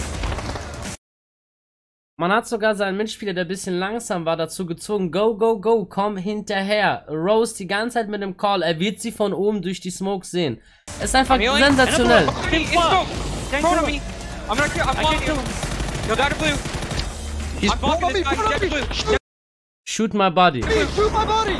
Man hat sogar seinen Mitspieler, der ein bisschen langsam war, dazu gezwungen, go, go, go, komm hinterher. Rose die ganze Zeit mit dem Call, er wird sie von oben durch die Smoke sehen. Es ist einfach sensationell. He's smoke. Prone on me. I'm gonna kill. I'm blocking him. Yo, Dr. Blue. He's I'm blocking this guy. put it on Dr. me. Blue. Shoot my body. Hey, shoot my body.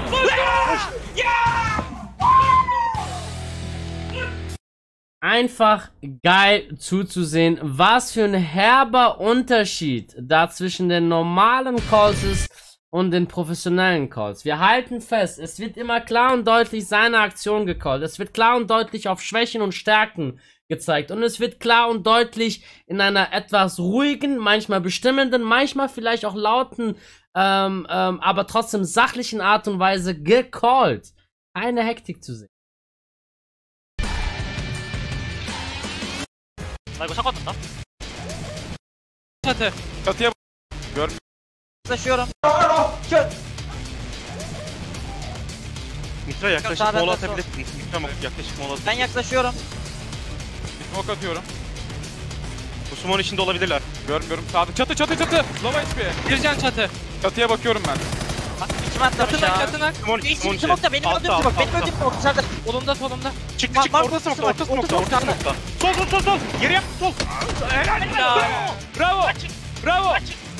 Einfach geil zuzusehen, was für ein herber Unterschied da zwischen den normalen Calls ist und den professionellen Calls. Wir halten fest, es wird immer klar und deutlich seine Aktion gecallt. Es wird klar und deutlich auf Schwächen und Stärken gezeigt. Und es wird klar und deutlich in einer etwas ruhigen, manchmal bestimmenden, manchmal vielleicht auch lauten, aber trotzdem sachlichen Art und Weise gecallt. Keine Hektik zu sehen. 나 이거 샷건 다 Shut the. 야, 뒤에. Let's shoot him. Nitro yaklaşık Sağdan mola da sol. atabilirsin. Nitro yaklaşık mola Ben atabilirsin. yaklaşıyorum. Smoke atıyorum. Bu sumon içinde olabilirler. Görmüyorum sağda. Çatı. Low HP. Gireceksin çatı. Çatıya bakıyorum ben. İçime atlamış ya. Çatına. Sumon içi, sumon içi. Smoke'da benim öldüğüm smoke. Benim öldüğüm smoke dışarıda. Solumda solumda. Çıktı çıktı. Orta smoke'ta, orta smoke'ta, orta smoke'ta. Sol. Geri yap, sol. Bravo. Bravo.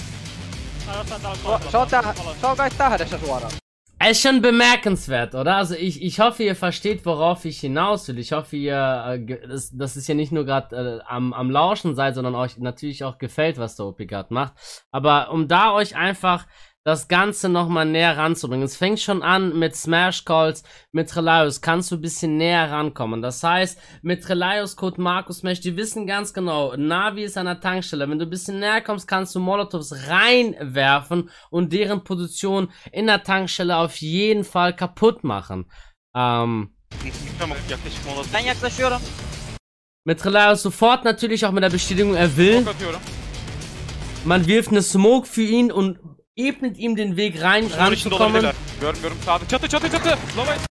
Se on kai tähdessä suoraan. Es ist schon bemerkenswert, oder? Also ich hoffe, ihr versteht, worauf ich hinaus will. Ich hoffe, ihr, das ist ja nicht nur gerade am Lauschen seid, sondern euch natürlich auch gefällt, was der OP gerade macht. Aber um da euch einfach das Ganze nochmal näher ranzubringen. Es fängt schon an mit Smash Calls, mit Relios kannst du ein bisschen näher rankommen. Das heißt, mit Relios Code Markus Smash, die wissen ganz genau, Navi ist an der Tankstelle. Wenn du ein bisschen näher kommst, kannst du Molotovs reinwerfen und deren Position in der Tankstelle auf jeden Fall kaputt machen. Nitro yaklaşık mola Ben yaklaşıyorum. Mit Relios sofort natürlich auch mit der Bestätigung, er will. Smoke atıyorum. Man wirft eine Smoke für ihn und ebnet ihm den Weg rein, Sumon içinde ranzukommen. olabilirler. Görmüyorum sağda. Çatı. Low HP.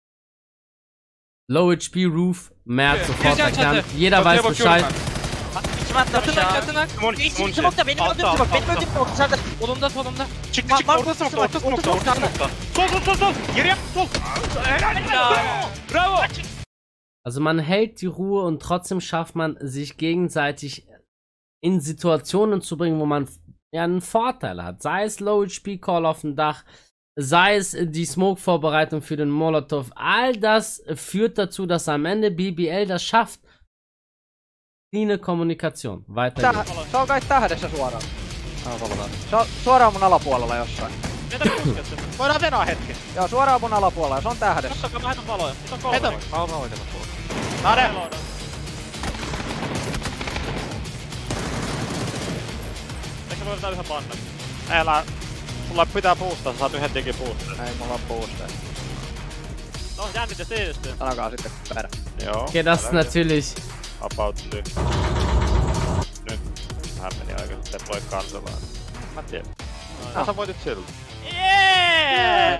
Low HP Roof, Mert sofort Gece erkannt. Chatte. Jeder Çatıya weiß bakıyorum Bescheid. ben. İçime atlamış ya. Çatına. Sumon içi, sumon içi. Smoke'da benim öldüğüm Altta, smoke. Benim altta. öldüğüm smoke dışarıda. Solumda. Çıktı çıktı. Orta smoke'ta, orta smoke'ta, orta smoke'ta. Sol. Geri yap, sol. Bravo. Also man hält die Ruhe und trotzdem schafft man sich gegenseitig in Situationen zu bringen, wo man ja einen Vorteil hat. Sei es Low HP Call auf dem Dach, sei es die Smoke-Vorbereitung für den Molotov. All das führt dazu, dass am Ende BBL das schafft. Cleane Kommunikation. Weiter geht's. Se on kai tähdessä suoraan. Se on suoraan mun alapuolella jossain. Voidaan venaa hetki. Joo, suoraan mun alapuolella ja se on tähdessä. Katsokaa, mä heitän valoja. Nyt on 3. Heitä. Mä oon oikealla puolella. Nade. Eikö se voi vetää yhden pannen? Älä. Sulla pitää boostaa, sä saat yhden digin boostaa. Ei mulla on boosteja. No, jännite tietysti. Sanokaa sitten perä. Joo. Okay, das ist natürlich. About to. Nyt. Hän meni aika deploy kansalaan. Mä tiedän. Sä voitit silti. Yeah!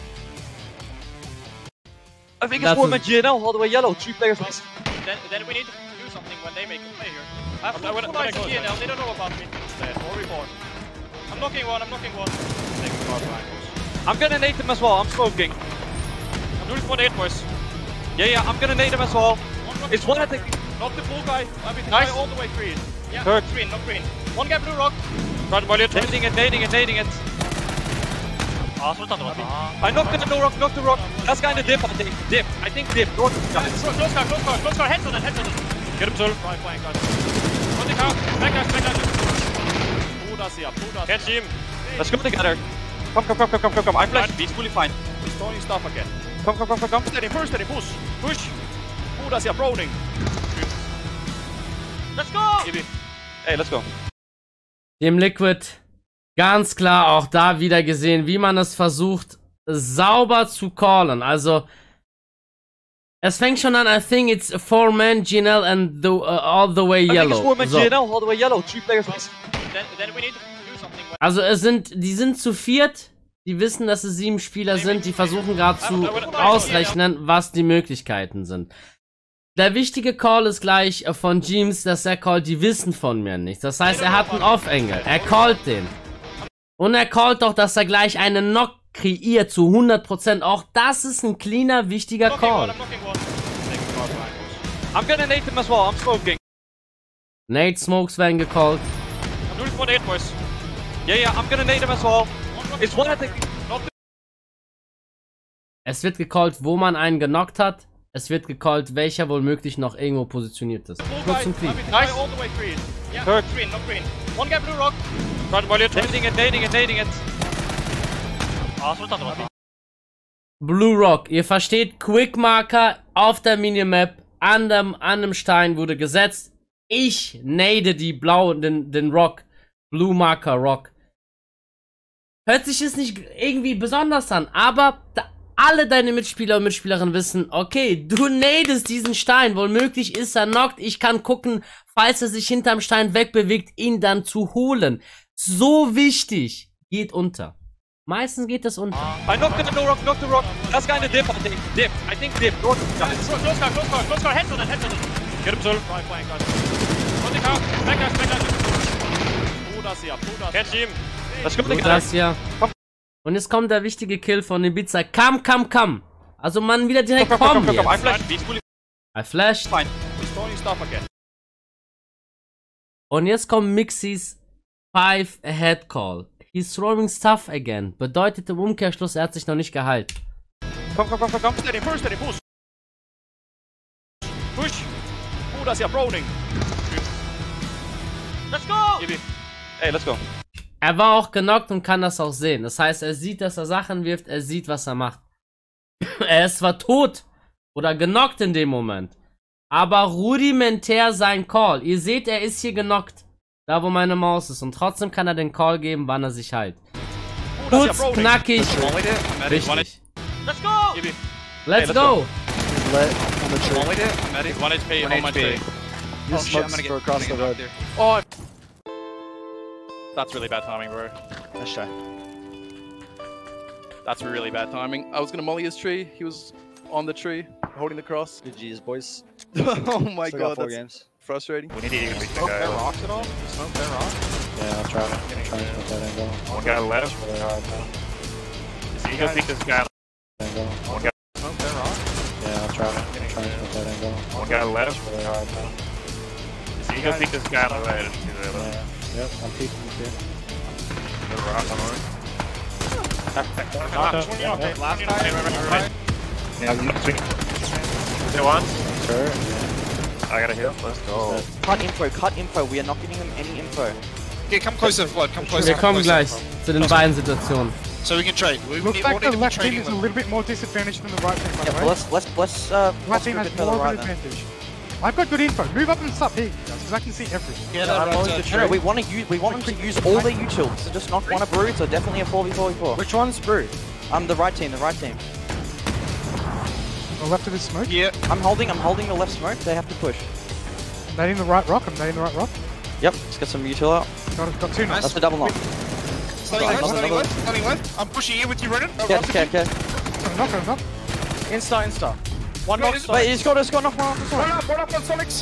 I think That's it's woman a- GNL all the way yellow. 3 players missing. Then we need to do something when they make a play here. I have full eyes on GNL, they don't know about me instead. Or reborn. I'm knocking one. Take a card back. I'm gonna nade them as well. I'm smoking. I'm doing 1-8 boys. Yeah, I'm gonna nade them as well. It's one at the... Knock the full guy. I mean, the Nice. guy all the way green. Yeah, Hurt. green, not green. One guy blue rock. Try to molly it. Nading it. I knocked the blue rock, knocked the rock. That's guy in the dip, I think. Dip. North guys. Close guard. Heads on it. Get him, Sol. Right flank guys. On the count. Back guys. Pudasia. Catch him. Let's go together. Come. I flash. He's fully fine. He's throwing stuff again. Come. First steady, push. Pudasia proning. Let's go! Hey, let's go. Dem Liquid ganz klar auch da wieder gesehen, wie man es versucht, sauber zu callen. Also, es fängt schon an, I think it's 4-man GNL and all the way I think it's yellow. woman So. GNL all the way yellow. 3 players missing. Then we need to do something. Also die sind zu viert, die wissen, dass es 7 Spieler sind, die versuchen gerade zu ausrechnen, was die Möglichkeiten sind. Der wichtige Call ist gleich von James, dass er callt, die wissen von mir nichts. Das heißt, er hat einen Off-Angle, er callt den. Und er callt auch, dass er gleich einen Knock kreiert zu 100%. Auch das ist ein cleaner, wichtiger Call. I'm knocking one. Take a card back. I'm gonna nade them as well. I'm smoking. Nate Smokes werden gecallt. I'm doing 1-8 boys. Yeah, I'm gonna nade them as well. It's one at the... Es wird gecallt, wo man einen genockt hat. Es wird gecallt, welcher wohl möglich noch irgendwo positioniert ist. Full Kurz guy. und clean. Nice. All the way green. Yeah, Hurt. green, not green. One guy blue rock. Try to molly it. Nading it. Blue Rock, ihr versteht, Quickmarker auf der Minimap an dem Stein wurde gesetzt. Ich nade die den Rock. Blue Marker Rock. Hört sich jetzt nicht irgendwie besonders an, aber alle deine Mitspieler und Mitspielerinnen wissen, okay, du nadest diesen Stein, wohl möglich ist er knockt, ich kann gucken, falls er sich hinterm Stein wegbewegt, ihn dann zu holen. So wichtig, geht unter. Meistens geht das unter. I knocked the rock, knocked the rock. That's kind of dip, I think. Dip. I think dip. Close car, heads on it. Get him, Sol. Right flank, guys. On the car, back guys. Pull das hier. Catch him. Let's go, So, das hier. Und jetzt kommt der wichtige Kill von Ibiza. Come. Also man wieder direkt kommen I jetzt. flash. He's fully I flashed. fine. He's throwing stuff again. Und jetzt kommt Mixis 5 Head Call. He's throwing stuff again. Bedeutet im Umkehrschluss, er hat sich noch nicht geheilt. Come. Steady, push. Push. Pull das hier, Browning. Let's go! Hey, let's go. Er war auch genockt und kann das auch sehen. Das heißt, er sieht, dass er Sachen wirft, er sieht, was er macht. Er ist zwar tot oder genockt in dem Moment, aber rudimentär sein Call. Ihr seht, er ist hier genockt. Da, wo meine Maus ist. Und trotzdem kann er den Call geben, wann er sich heilt. Kurz, knackig, wichtig. Let's go! Let's go! Lit on the tree. Medic. 1 HP on my tree. You smokes for across the road. Oh, that's really bad timing, bro. Nice try. That's really bad timing. I was gonna molly his tree. He was on the tree, holding the cross. GG's, boys. Oh my Still god, got 4 that's games. frustrating. We need to even beat the Smoke their guy. rocks at all? Smoke their rocks? Yeah, I'll try to smoke that angle. One guy left. It's really hard now. Is he gonna beat this guy? Angle. One guy. Smoke their rocks? Yeah, I'll try to smoke that angle. One guy left. It's really hard now. Is he gonna beat this guy on the right? Yeah. Yep, I'm peeking with you. The rock on the right. Last guy. Yeah, you can swing. Is it one? Sure. I gotta heal. Let's go. Cut info. We are not giving them any info. Okay, come closer, Vlad. Come closer. Wir come kommen closer. gleich zu den beiden Situationen. So we can trade. We Looks need, like all the need to be left team trading is a them. little bit more disadvantaged than the right team, by the Yeah, way. let's Right foster team a has bit further more of right an now. advantage. I've got good info. Move up and start peak, guys, because I can see everything. Yeah, that right No, trade. we want them to use all their utils. So just not one a brew, so definitely a 4v4v4. Which one's Brew? The right team. The left of this smoke. Yeah. I'm holding the left smoke. They have to push. I'm nading the right rock. Yep, let's get some util out. Got 2 Nice. That's the double knock. Stunning left. I'm pushing you with you, Renan. Okay. Got a knock. Insta. One knock. Wait, he's got knock one. One up on Sonics.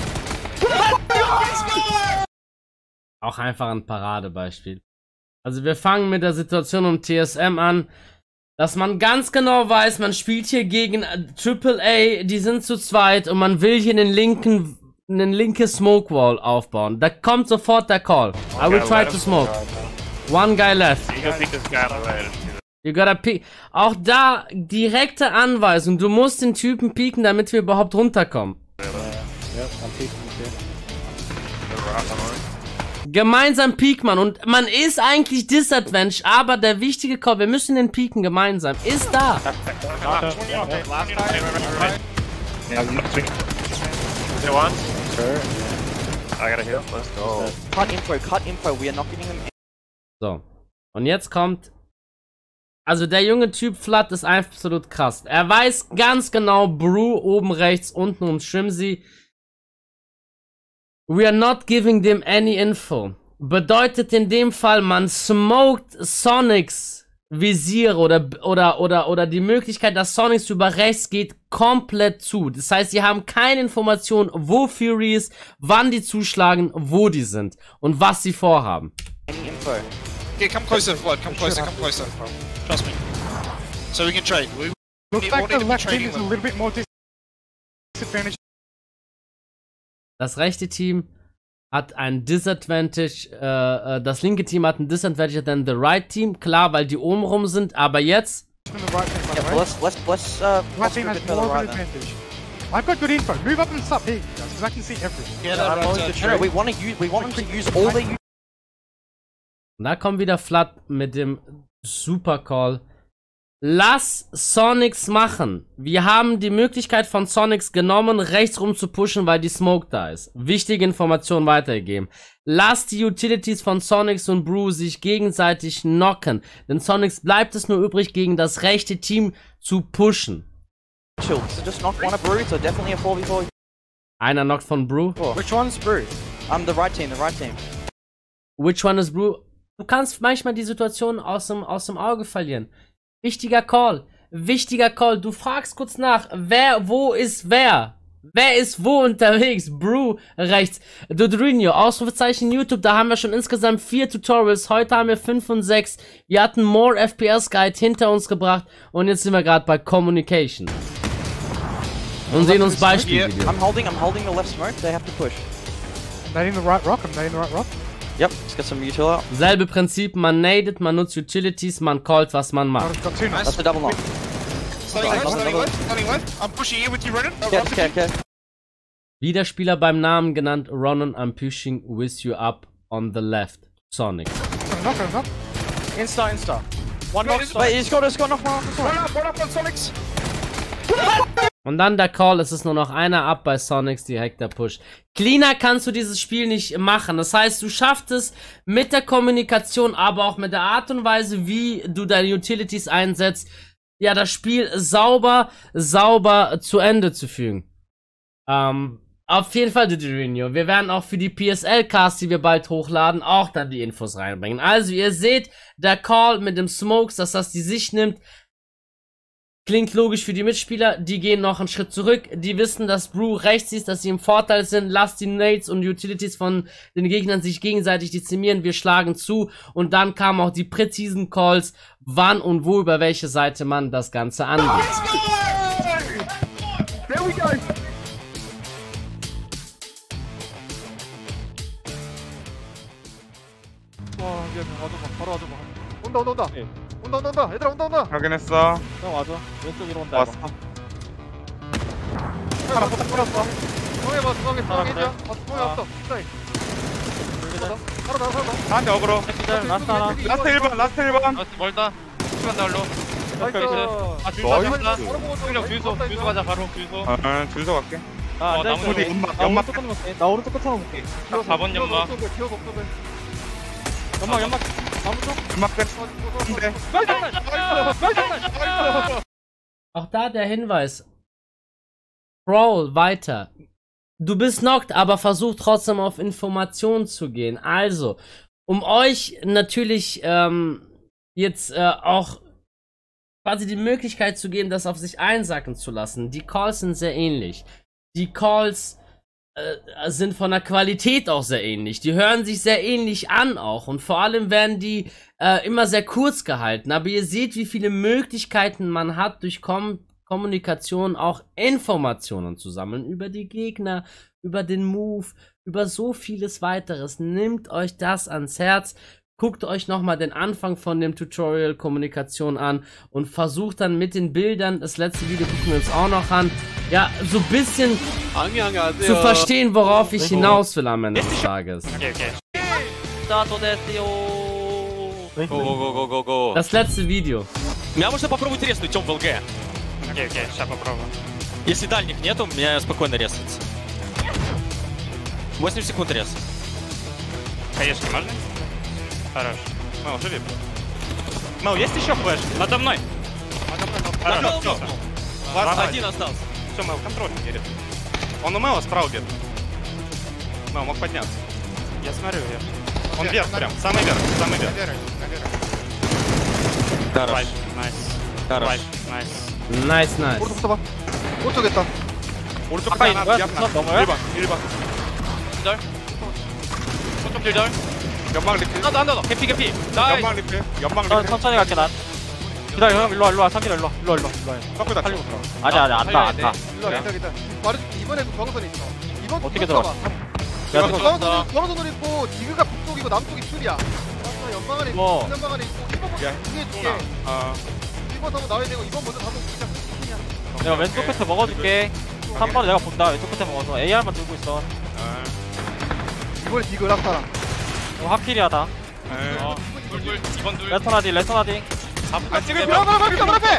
Auch einfach ein Paradebeispiel. Also wir fangen mit der Situation um TSM an, dass man ganz genau weiß, man spielt hier gegen AAA, die sind zu zweit und man will hier eine linke Smoke Wall aufbauen. Da kommt sofort der Call. I will try to smoke. One guy left. You gotta beat this guy on the right. You gotta peek. Auch da direkte Anweisung. Du musst den Typen pieken, damit wir überhaupt runterkommen. Yep, I'm peeking with you. The rock on the right. Gemeinsam piekt man und man ist eigentlich disadvantaged, aber der wichtige Call, wir müssen den pieken gemeinsam, ist da. Last guy. Yeah, you can swing. Is it one? Sure. I gotta heal. Let's go. Cut info. We are not giving them any. So, und jetzt kommt, also der junge Typ Flood ist absolut krass. Er weiß ganz genau, Brew oben rechts, unten und Shrimsy. We are not giving them any info. Bedeutet in dem Fall, man smoked Sonics Visier oder die Möglichkeit, dass Sonics über rechts geht, komplett zu. Das heißt, sie haben keine Information, wo Fury ist, wann die zuschlagen, wo die sind und was sie vorhaben. Any info. Okay, come closer, Vlad. Come closer. Trust me. So we can trade. We Looks need, all like need the to be left team trading is a them. little bit more disadvantaged. Das rechte Team hat ein Disadvantage, das linke Team hat ein Disadvantage than the right team, klar, weil die oben rum sind, aber jetzt, Than the right team, by Yeah, the way. let's Right foster team a has bit more further of an right now. advantage. I've got good info. Move up and start peak, guys, because I can see everything. Yeah, that right trade. We want them to use all their utils. und da kommt wieder Flood mit dem Super Call. Lass Sonics machen. Wir haben die Möglichkeit von Sonics genommen, rechts rum zu pushen, weil die Smoke da ist. Wichtige Information weitergegeben. Lass die Utilities von Sonics und Brew sich gegenseitig knocken. Denn Sonics bleibt es nur übrig, gegen das rechte Team zu pushen. So just not one a brew, so definitely a 4v4. Einer knockt von Brew. Which one's Brew? The right team. Which one is Brew? Du kannst manchmal die Situation aus dem Auge verlieren. Wichtiger Call. Wichtiger Call. Du fragst kurz nach, wo ist wer? Wer ist wo unterwegs? Brew rechts. Dodrinho, Ausrufezeichen YouTube, da haben wir schon insgesamt 4 Tutorials. Heute haben wir 5 und 6. Wir hatten More FPS Guide hinter uns gebracht und jetzt sind wir gerade bei Communication. Und sehen uns Beispielvideos. I'm holding the left smoke, they have to push. I'm nading the right rock, Yep, let's get some util out. Selbe Prinzip, man nadet, man nutzt Utilities, man callt, was man macht. Got 2 That's the double knock. Standing left. I'm pushing you with you, Ronan. Okay. Wieder Spieler beim Namen genannt, Ronan, I'm pushing with you up on the left. Sonic. Knock. Insta. One knock. Wait, he's got knock one. One up on Sonics. Und dann der Call, es ist nur noch einer ab bei Sonics, direkt der Push. Cleaner kannst du dieses Spiel nicht machen. Das heißt, du schaffst es mit der Kommunikation, aber auch mit der Art und Weise, wie du deine Utilities einsetzt, ja, das Spiel sauber zu Ende zu fügen. Auf jeden Fall, Dodrinho. Wir werden auch für die PSL-Casts, die wir bald hochladen, auch dann die Infos reinbringen. Also, ihr seht, der Call mit dem Smokes, dass das die Sicht nimmt, klingt logisch für die Mitspieler. Die gehen noch einen Schritt zurück. Die wissen, dass Brew rechts ist, dass sie im Vorteil sind. Lasst die Nades und Utilities von den Gegnern sich gegenseitig dezimieren. Wir schlagen zu. Und dann kamen auch die präzisen Calls, wann und wo, über welche Seite man das Ganze angeht. There we go. 온다. 얘들아 온다. 확인했어. 형 와줘. 왼쪽으로 온다. 왔어. 하나 포탑 뿌렸어. 중앙에 없어. 나한테 어그로. 라스트 하나. 라스트 1번. 라스트 멀다. 시간 달로. 아, 줄서 간다. 승력 주유소 가자, 바로 주유소. 줄서 갈게. 나무 우리 연막. 나 오른쪽 끝으로 볼게. 4번 연막. 연막. 연막 끝. 근데 Auch da der Hinweis. Roll weiter. Du bist knocked, aber versuch trotzdem auf Informationen zu gehen. Also, um euch natürlich jetzt auch quasi die Möglichkeit zu geben, das auf sich einsacken zu lassen. Die Calls sind sehr ähnlich. Die Calls sind von der Qualität auch sehr ähnlich. Die hören sich sehr ähnlich an auch. Und vor allem werden die immer sehr kurz gehalten. Aber ihr seht, wie viele Möglichkeiten man hat, durch Kommunikation auch Informationen zu sammeln. Über die Gegner, über den Move, über so vieles weiteres. Nehmt euch das ans Herz. Guckt euch nochmal den Anfang von dem Tutorial Kommunikation an und versucht dann mit den Bildern, das letzte Video gucken wir uns auch noch an, ja, so ein bisschen zu verstehen, worauf ich hinaus will am Ende des Tages. Okay. Go. Das letzte Video. Меня можно попробовать резнуть, Тём, в ЛГ. Окей, сейчас попробуем. Если дальних нету, меня спокойно резается. 8 секунд рез. Конечно, можно? Хорош. Мэл, живи. Мэл, есть еще флеш? Надо мной. Хорошо, все. Один остался. Все, Мэл, контроль не рез. Он у Мэла справа где-то. Мэл, мог подняться. Я смотрю, Он вверх прям, самый верх. Хорош. Найс. Nice. 오른쪽에 오른쪽 아까 하나, 있는 뒤 거야? 앞 하나. 1번. 손톱 딜덜. 연막 리필. 나도. 개피. 나이스. 연막 리필. 천천히 갈게, 난. 기다려, 형. 일로 와. 상기라, 일로 와. 꺾고다. 아니야, 안다. 기다려. 이번에도 정선이 있어. 이번 어떻게 들어갔어? 정선은 있고 디그가 북쪽이고 남쪽이 술이야. 연방 안에 있고 연방 안에 있고 1번 중에 두 개. 1번 타고 나와야 되고 2번 먼저 잡으면 그냥 끝이야. 내가 왼쪽 끝에 먹어줄게. 3번은 내가 본다. 왼쪽 끝에 먹어서 AR만 들고 있어. 이번에 디그 락타랑. 하필이하다. 둘. 2번 둘. 레터나디. 아, 지금 바로 앞에.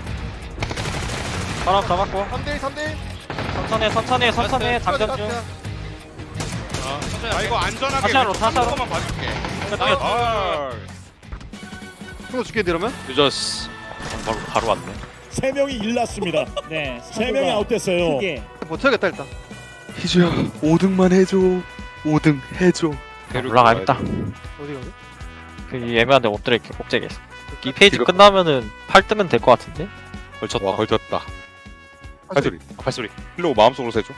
바람 잡았고. 3대1. 천천히 해. 장전 중. 아, 이거 안전하게. 타샤로. 한번만 봐줄게. 그거 줄게 이러면? 늦었어. 바로 왔네. 3명이 일났습니다. 네, 3명이 아웃됐어요. 버텨야겠다 일단. 희주야 5등만 해줘. 5등 해줘. 올라가야겠다. 어디? 그 애매한데 엎드려 이렇게 꼭대기에서. 이 페이지 끝나면은 팔 뜨면 될 것 같은데? 걸쳤다. 와, 걸쳤다. 발소리. 발소리. 힐로 마음속으로 세줘.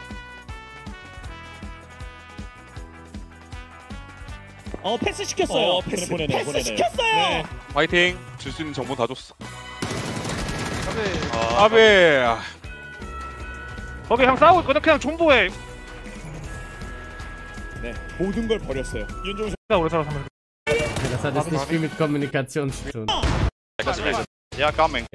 패스 시켰어요. 패스 시켰어요. 네. 화이팅. 줄 수 있는 정보 다 줬어. 아베. 아베. 거기 형 싸우고 있거든. 그냥 존버해. 네, 모든 걸 버렸어요. 윤종우 우리 사람 하면. Das hat jetzt nicht viel mit Kommunikation zu tun. Ja, coming.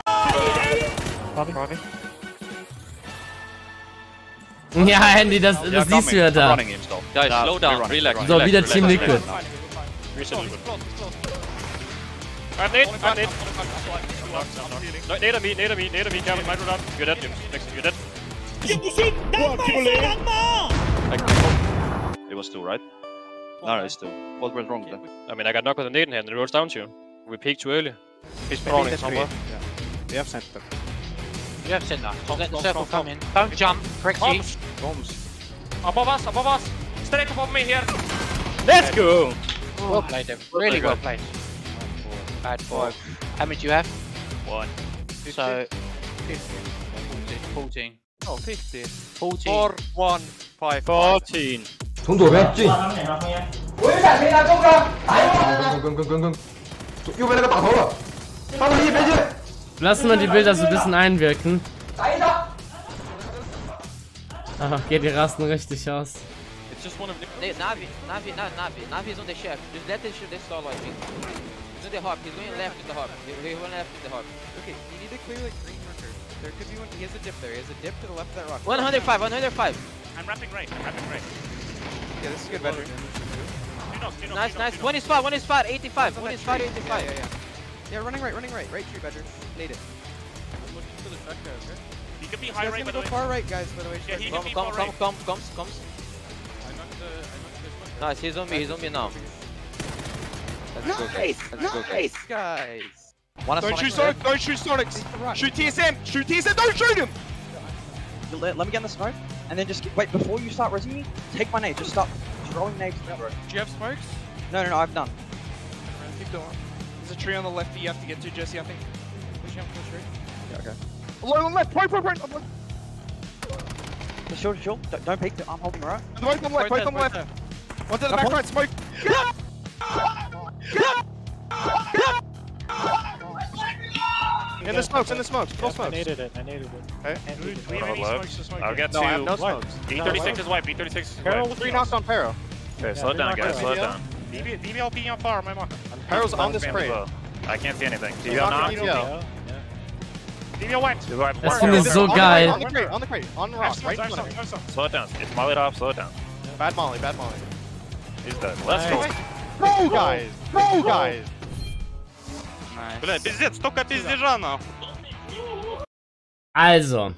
Ja, Handy, das siehst du ja da. Guys, slow down, relax. So, wieder Team Liquid. I'm nade. Nade on me, Kevin, micro down. You're dead, you're dead. 이게 무슨 낙마! It was two, right? No, it's two. What went wrong then? I mean, I got knocked with a nade in hand and it rolls down to you. We peaked too early. He's crawling somewhere. We have sent them. You have sent that. Let the circle come in. Don't jump. Correct C. Bombs. Above us. Straight above me here. Let's go! Well played, them. Really well played. Bad for. How much do you have? 1. So. 14. Oh, 50. 14. 4, 1, 5, 14. 从左边进。我也敢没拿中了。跟，右边那个打头了，他们一边进。 Lassen wir die Bilder so ein bisschen einwirken. Ah, geht die rasten richtig aus. It's just one of the... Navi is on the chef. Just let this start like me. He's on the hop. He's going left in the hop. He's going left in the hop. Okay, you need to clear like green marker. There could be one. He has a dip there. He has a dip to the left of that rock. 105. I'm wrapping right. Yeah, this is good veteran. Nice. One is spot. 85. One is spot. 85. Yeah, running right. Right tree, Badger. Nade it. I'm looking for the track guys, right? He could be high He's right, by gonna the go way. far right, guys, by the way. Yeah, he can be far right. Comes. I knocked the... Nice, he's on me now. Nice, guys. Don't shoot Sonics! Shoot TSM! Don't shoot him! Let me get in the smoke, and then just wait, before you start resing me, take my nade, just start throwing nades down. Do you have smokes? No, I've done. Keep going. There's a tree on the left that you have to get to, Jesse, I think. Push him, push right. Yeah, okay. On left, right! Sure. Don't peek, I'm holding right. Both on left! One to the back right, smoke! In the smokes, full smokes. I needed it. Okay. Do we have any smokes to smoke? I'll get No, I have two. no smokes. B36 is white, B36 is white. 3 knocks on Pero. Okay, slow it down, guys, slow it down. DBL peeking on far, my mark. Pero's on this crate. I can't see anything. He's DBL knocking knocked. DBL white. Das finde ich so geil. On the crate, on the rock, right in front of me. Slow it down. It's mollied off, slow it down. Bad molly. He's dead. Let's go. Go, guys! Nice. Бля, пиздец, столько пиздежа, нахуй. Also,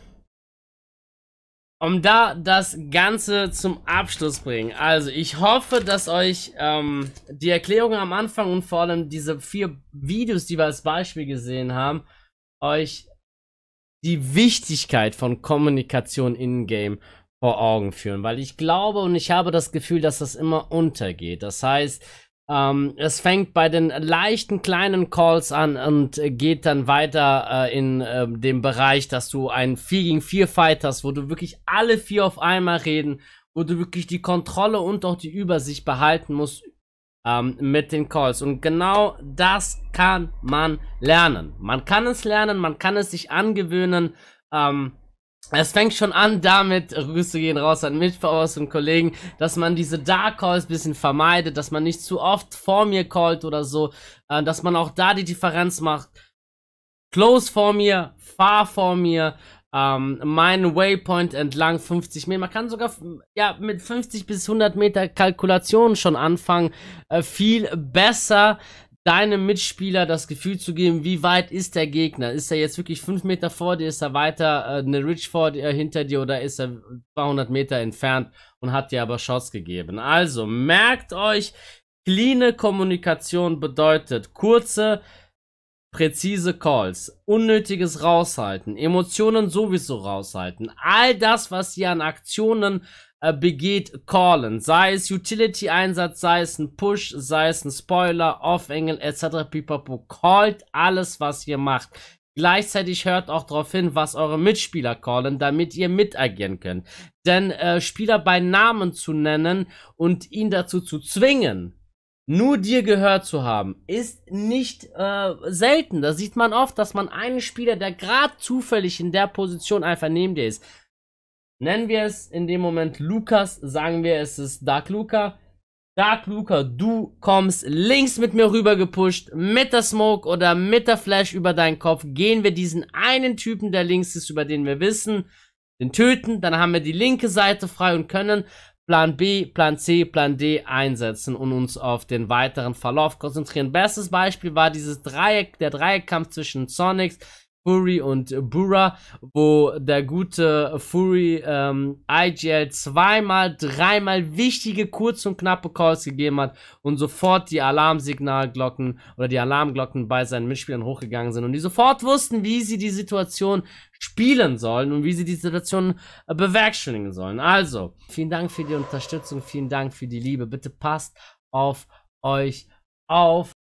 um da das Ganze zum Abschluss bringen. Also, ich hoffe, dass euch die Erklärungen am Anfang und vor allem diese 4 Videos, die wir als Beispiel gesehen haben, euch die Wichtigkeit von Kommunikation in-game vor Augen führen. Weil ich glaube und ich habe das Gefühl, dass das immer untergeht. Das heißt, es fängt bei den leichten kleinen Calls an und geht dann weiter in dem Bereich, dass du ein 4 gegen 4 Fight hast, wo du wirklich alle 4 auf einmal reden, wo du wirklich die Kontrolle und auch die Übersicht behalten musst mit den Calls. Und genau das kann man lernen. Man kann es lernen, man kann es sich angewöhnen. Es fängt schon an damit, Grüße gehen raus an Mitfahrers und Kollegen, dass man diese Dark Calls ein bisschen vermeidet, dass man nicht zu oft vor mir callt oder so, dass man auch da die Differenz macht. Close vor mir, far vor mir, mein Waypoint entlang 50 Meter. Man kann sogar ja mit 50 bis 100 Meter Kalkulation schon anfangen, viel besser deinem Mitspieler das Gefühl zu geben, wie weit ist der Gegner? Ist er jetzt wirklich 5 Meter vor dir? Ist er weiter eine Ridge vor dir, hinter dir oder ist er 200 Meter entfernt und hat dir aber Shots gegeben? Also merkt euch, cleane Kommunikation bedeutet kurze, präzise Calls, unnötiges raushalten, Emotionen sowieso raushalten. All das, was ihr an Aktionen begeht, callen. Sei es Utility-Einsatz, sei es ein Push, sei es ein Spoiler, Off-Angle etc. Pipapo. Callt alles, was ihr macht. Gleichzeitig hört auch darauf hin, was eure Mitspieler callen, damit ihr mitagieren könnt. Denn Spieler bei Namen zu nennen und ihn dazu zu zwingen, nur dir gehört zu haben, ist nicht selten. Da sieht man oft, dass man einen Spieler, der gerade zufällig in der Position einfach neben dir ist, nennen wir es in dem Moment Lukas, sagen wir es ist Dark Luca. Dark Luca, du kommst links mit mir rüber gepusht, mit der Smoke oder mit der Flash über deinen Kopf, gehen wir diesen einen Typen, der links ist, über den wir wissen, den töten, dann haben wir die linke Seite frei und können Plan B, Plan C, Plan D einsetzen und uns auf den weiteren Verlauf konzentrieren. Bestes Beispiel war dieses der Dreieckkampf zwischen Sonics, Fury und Bura, wo der gute Fury IGL dreimal wichtige, kurze und knappe Calls gegeben hat und sofort die Alarmsignalglocken oder die Alarmglocken bei seinen Mitspielern hochgegangen sind und die sofort wussten, wie sie die Situation spielen sollen und wie sie die Situation bewerkstelligen sollen. Also, vielen Dank für die Unterstützung, vielen Dank für die Liebe. Bitte passt auf euch auf.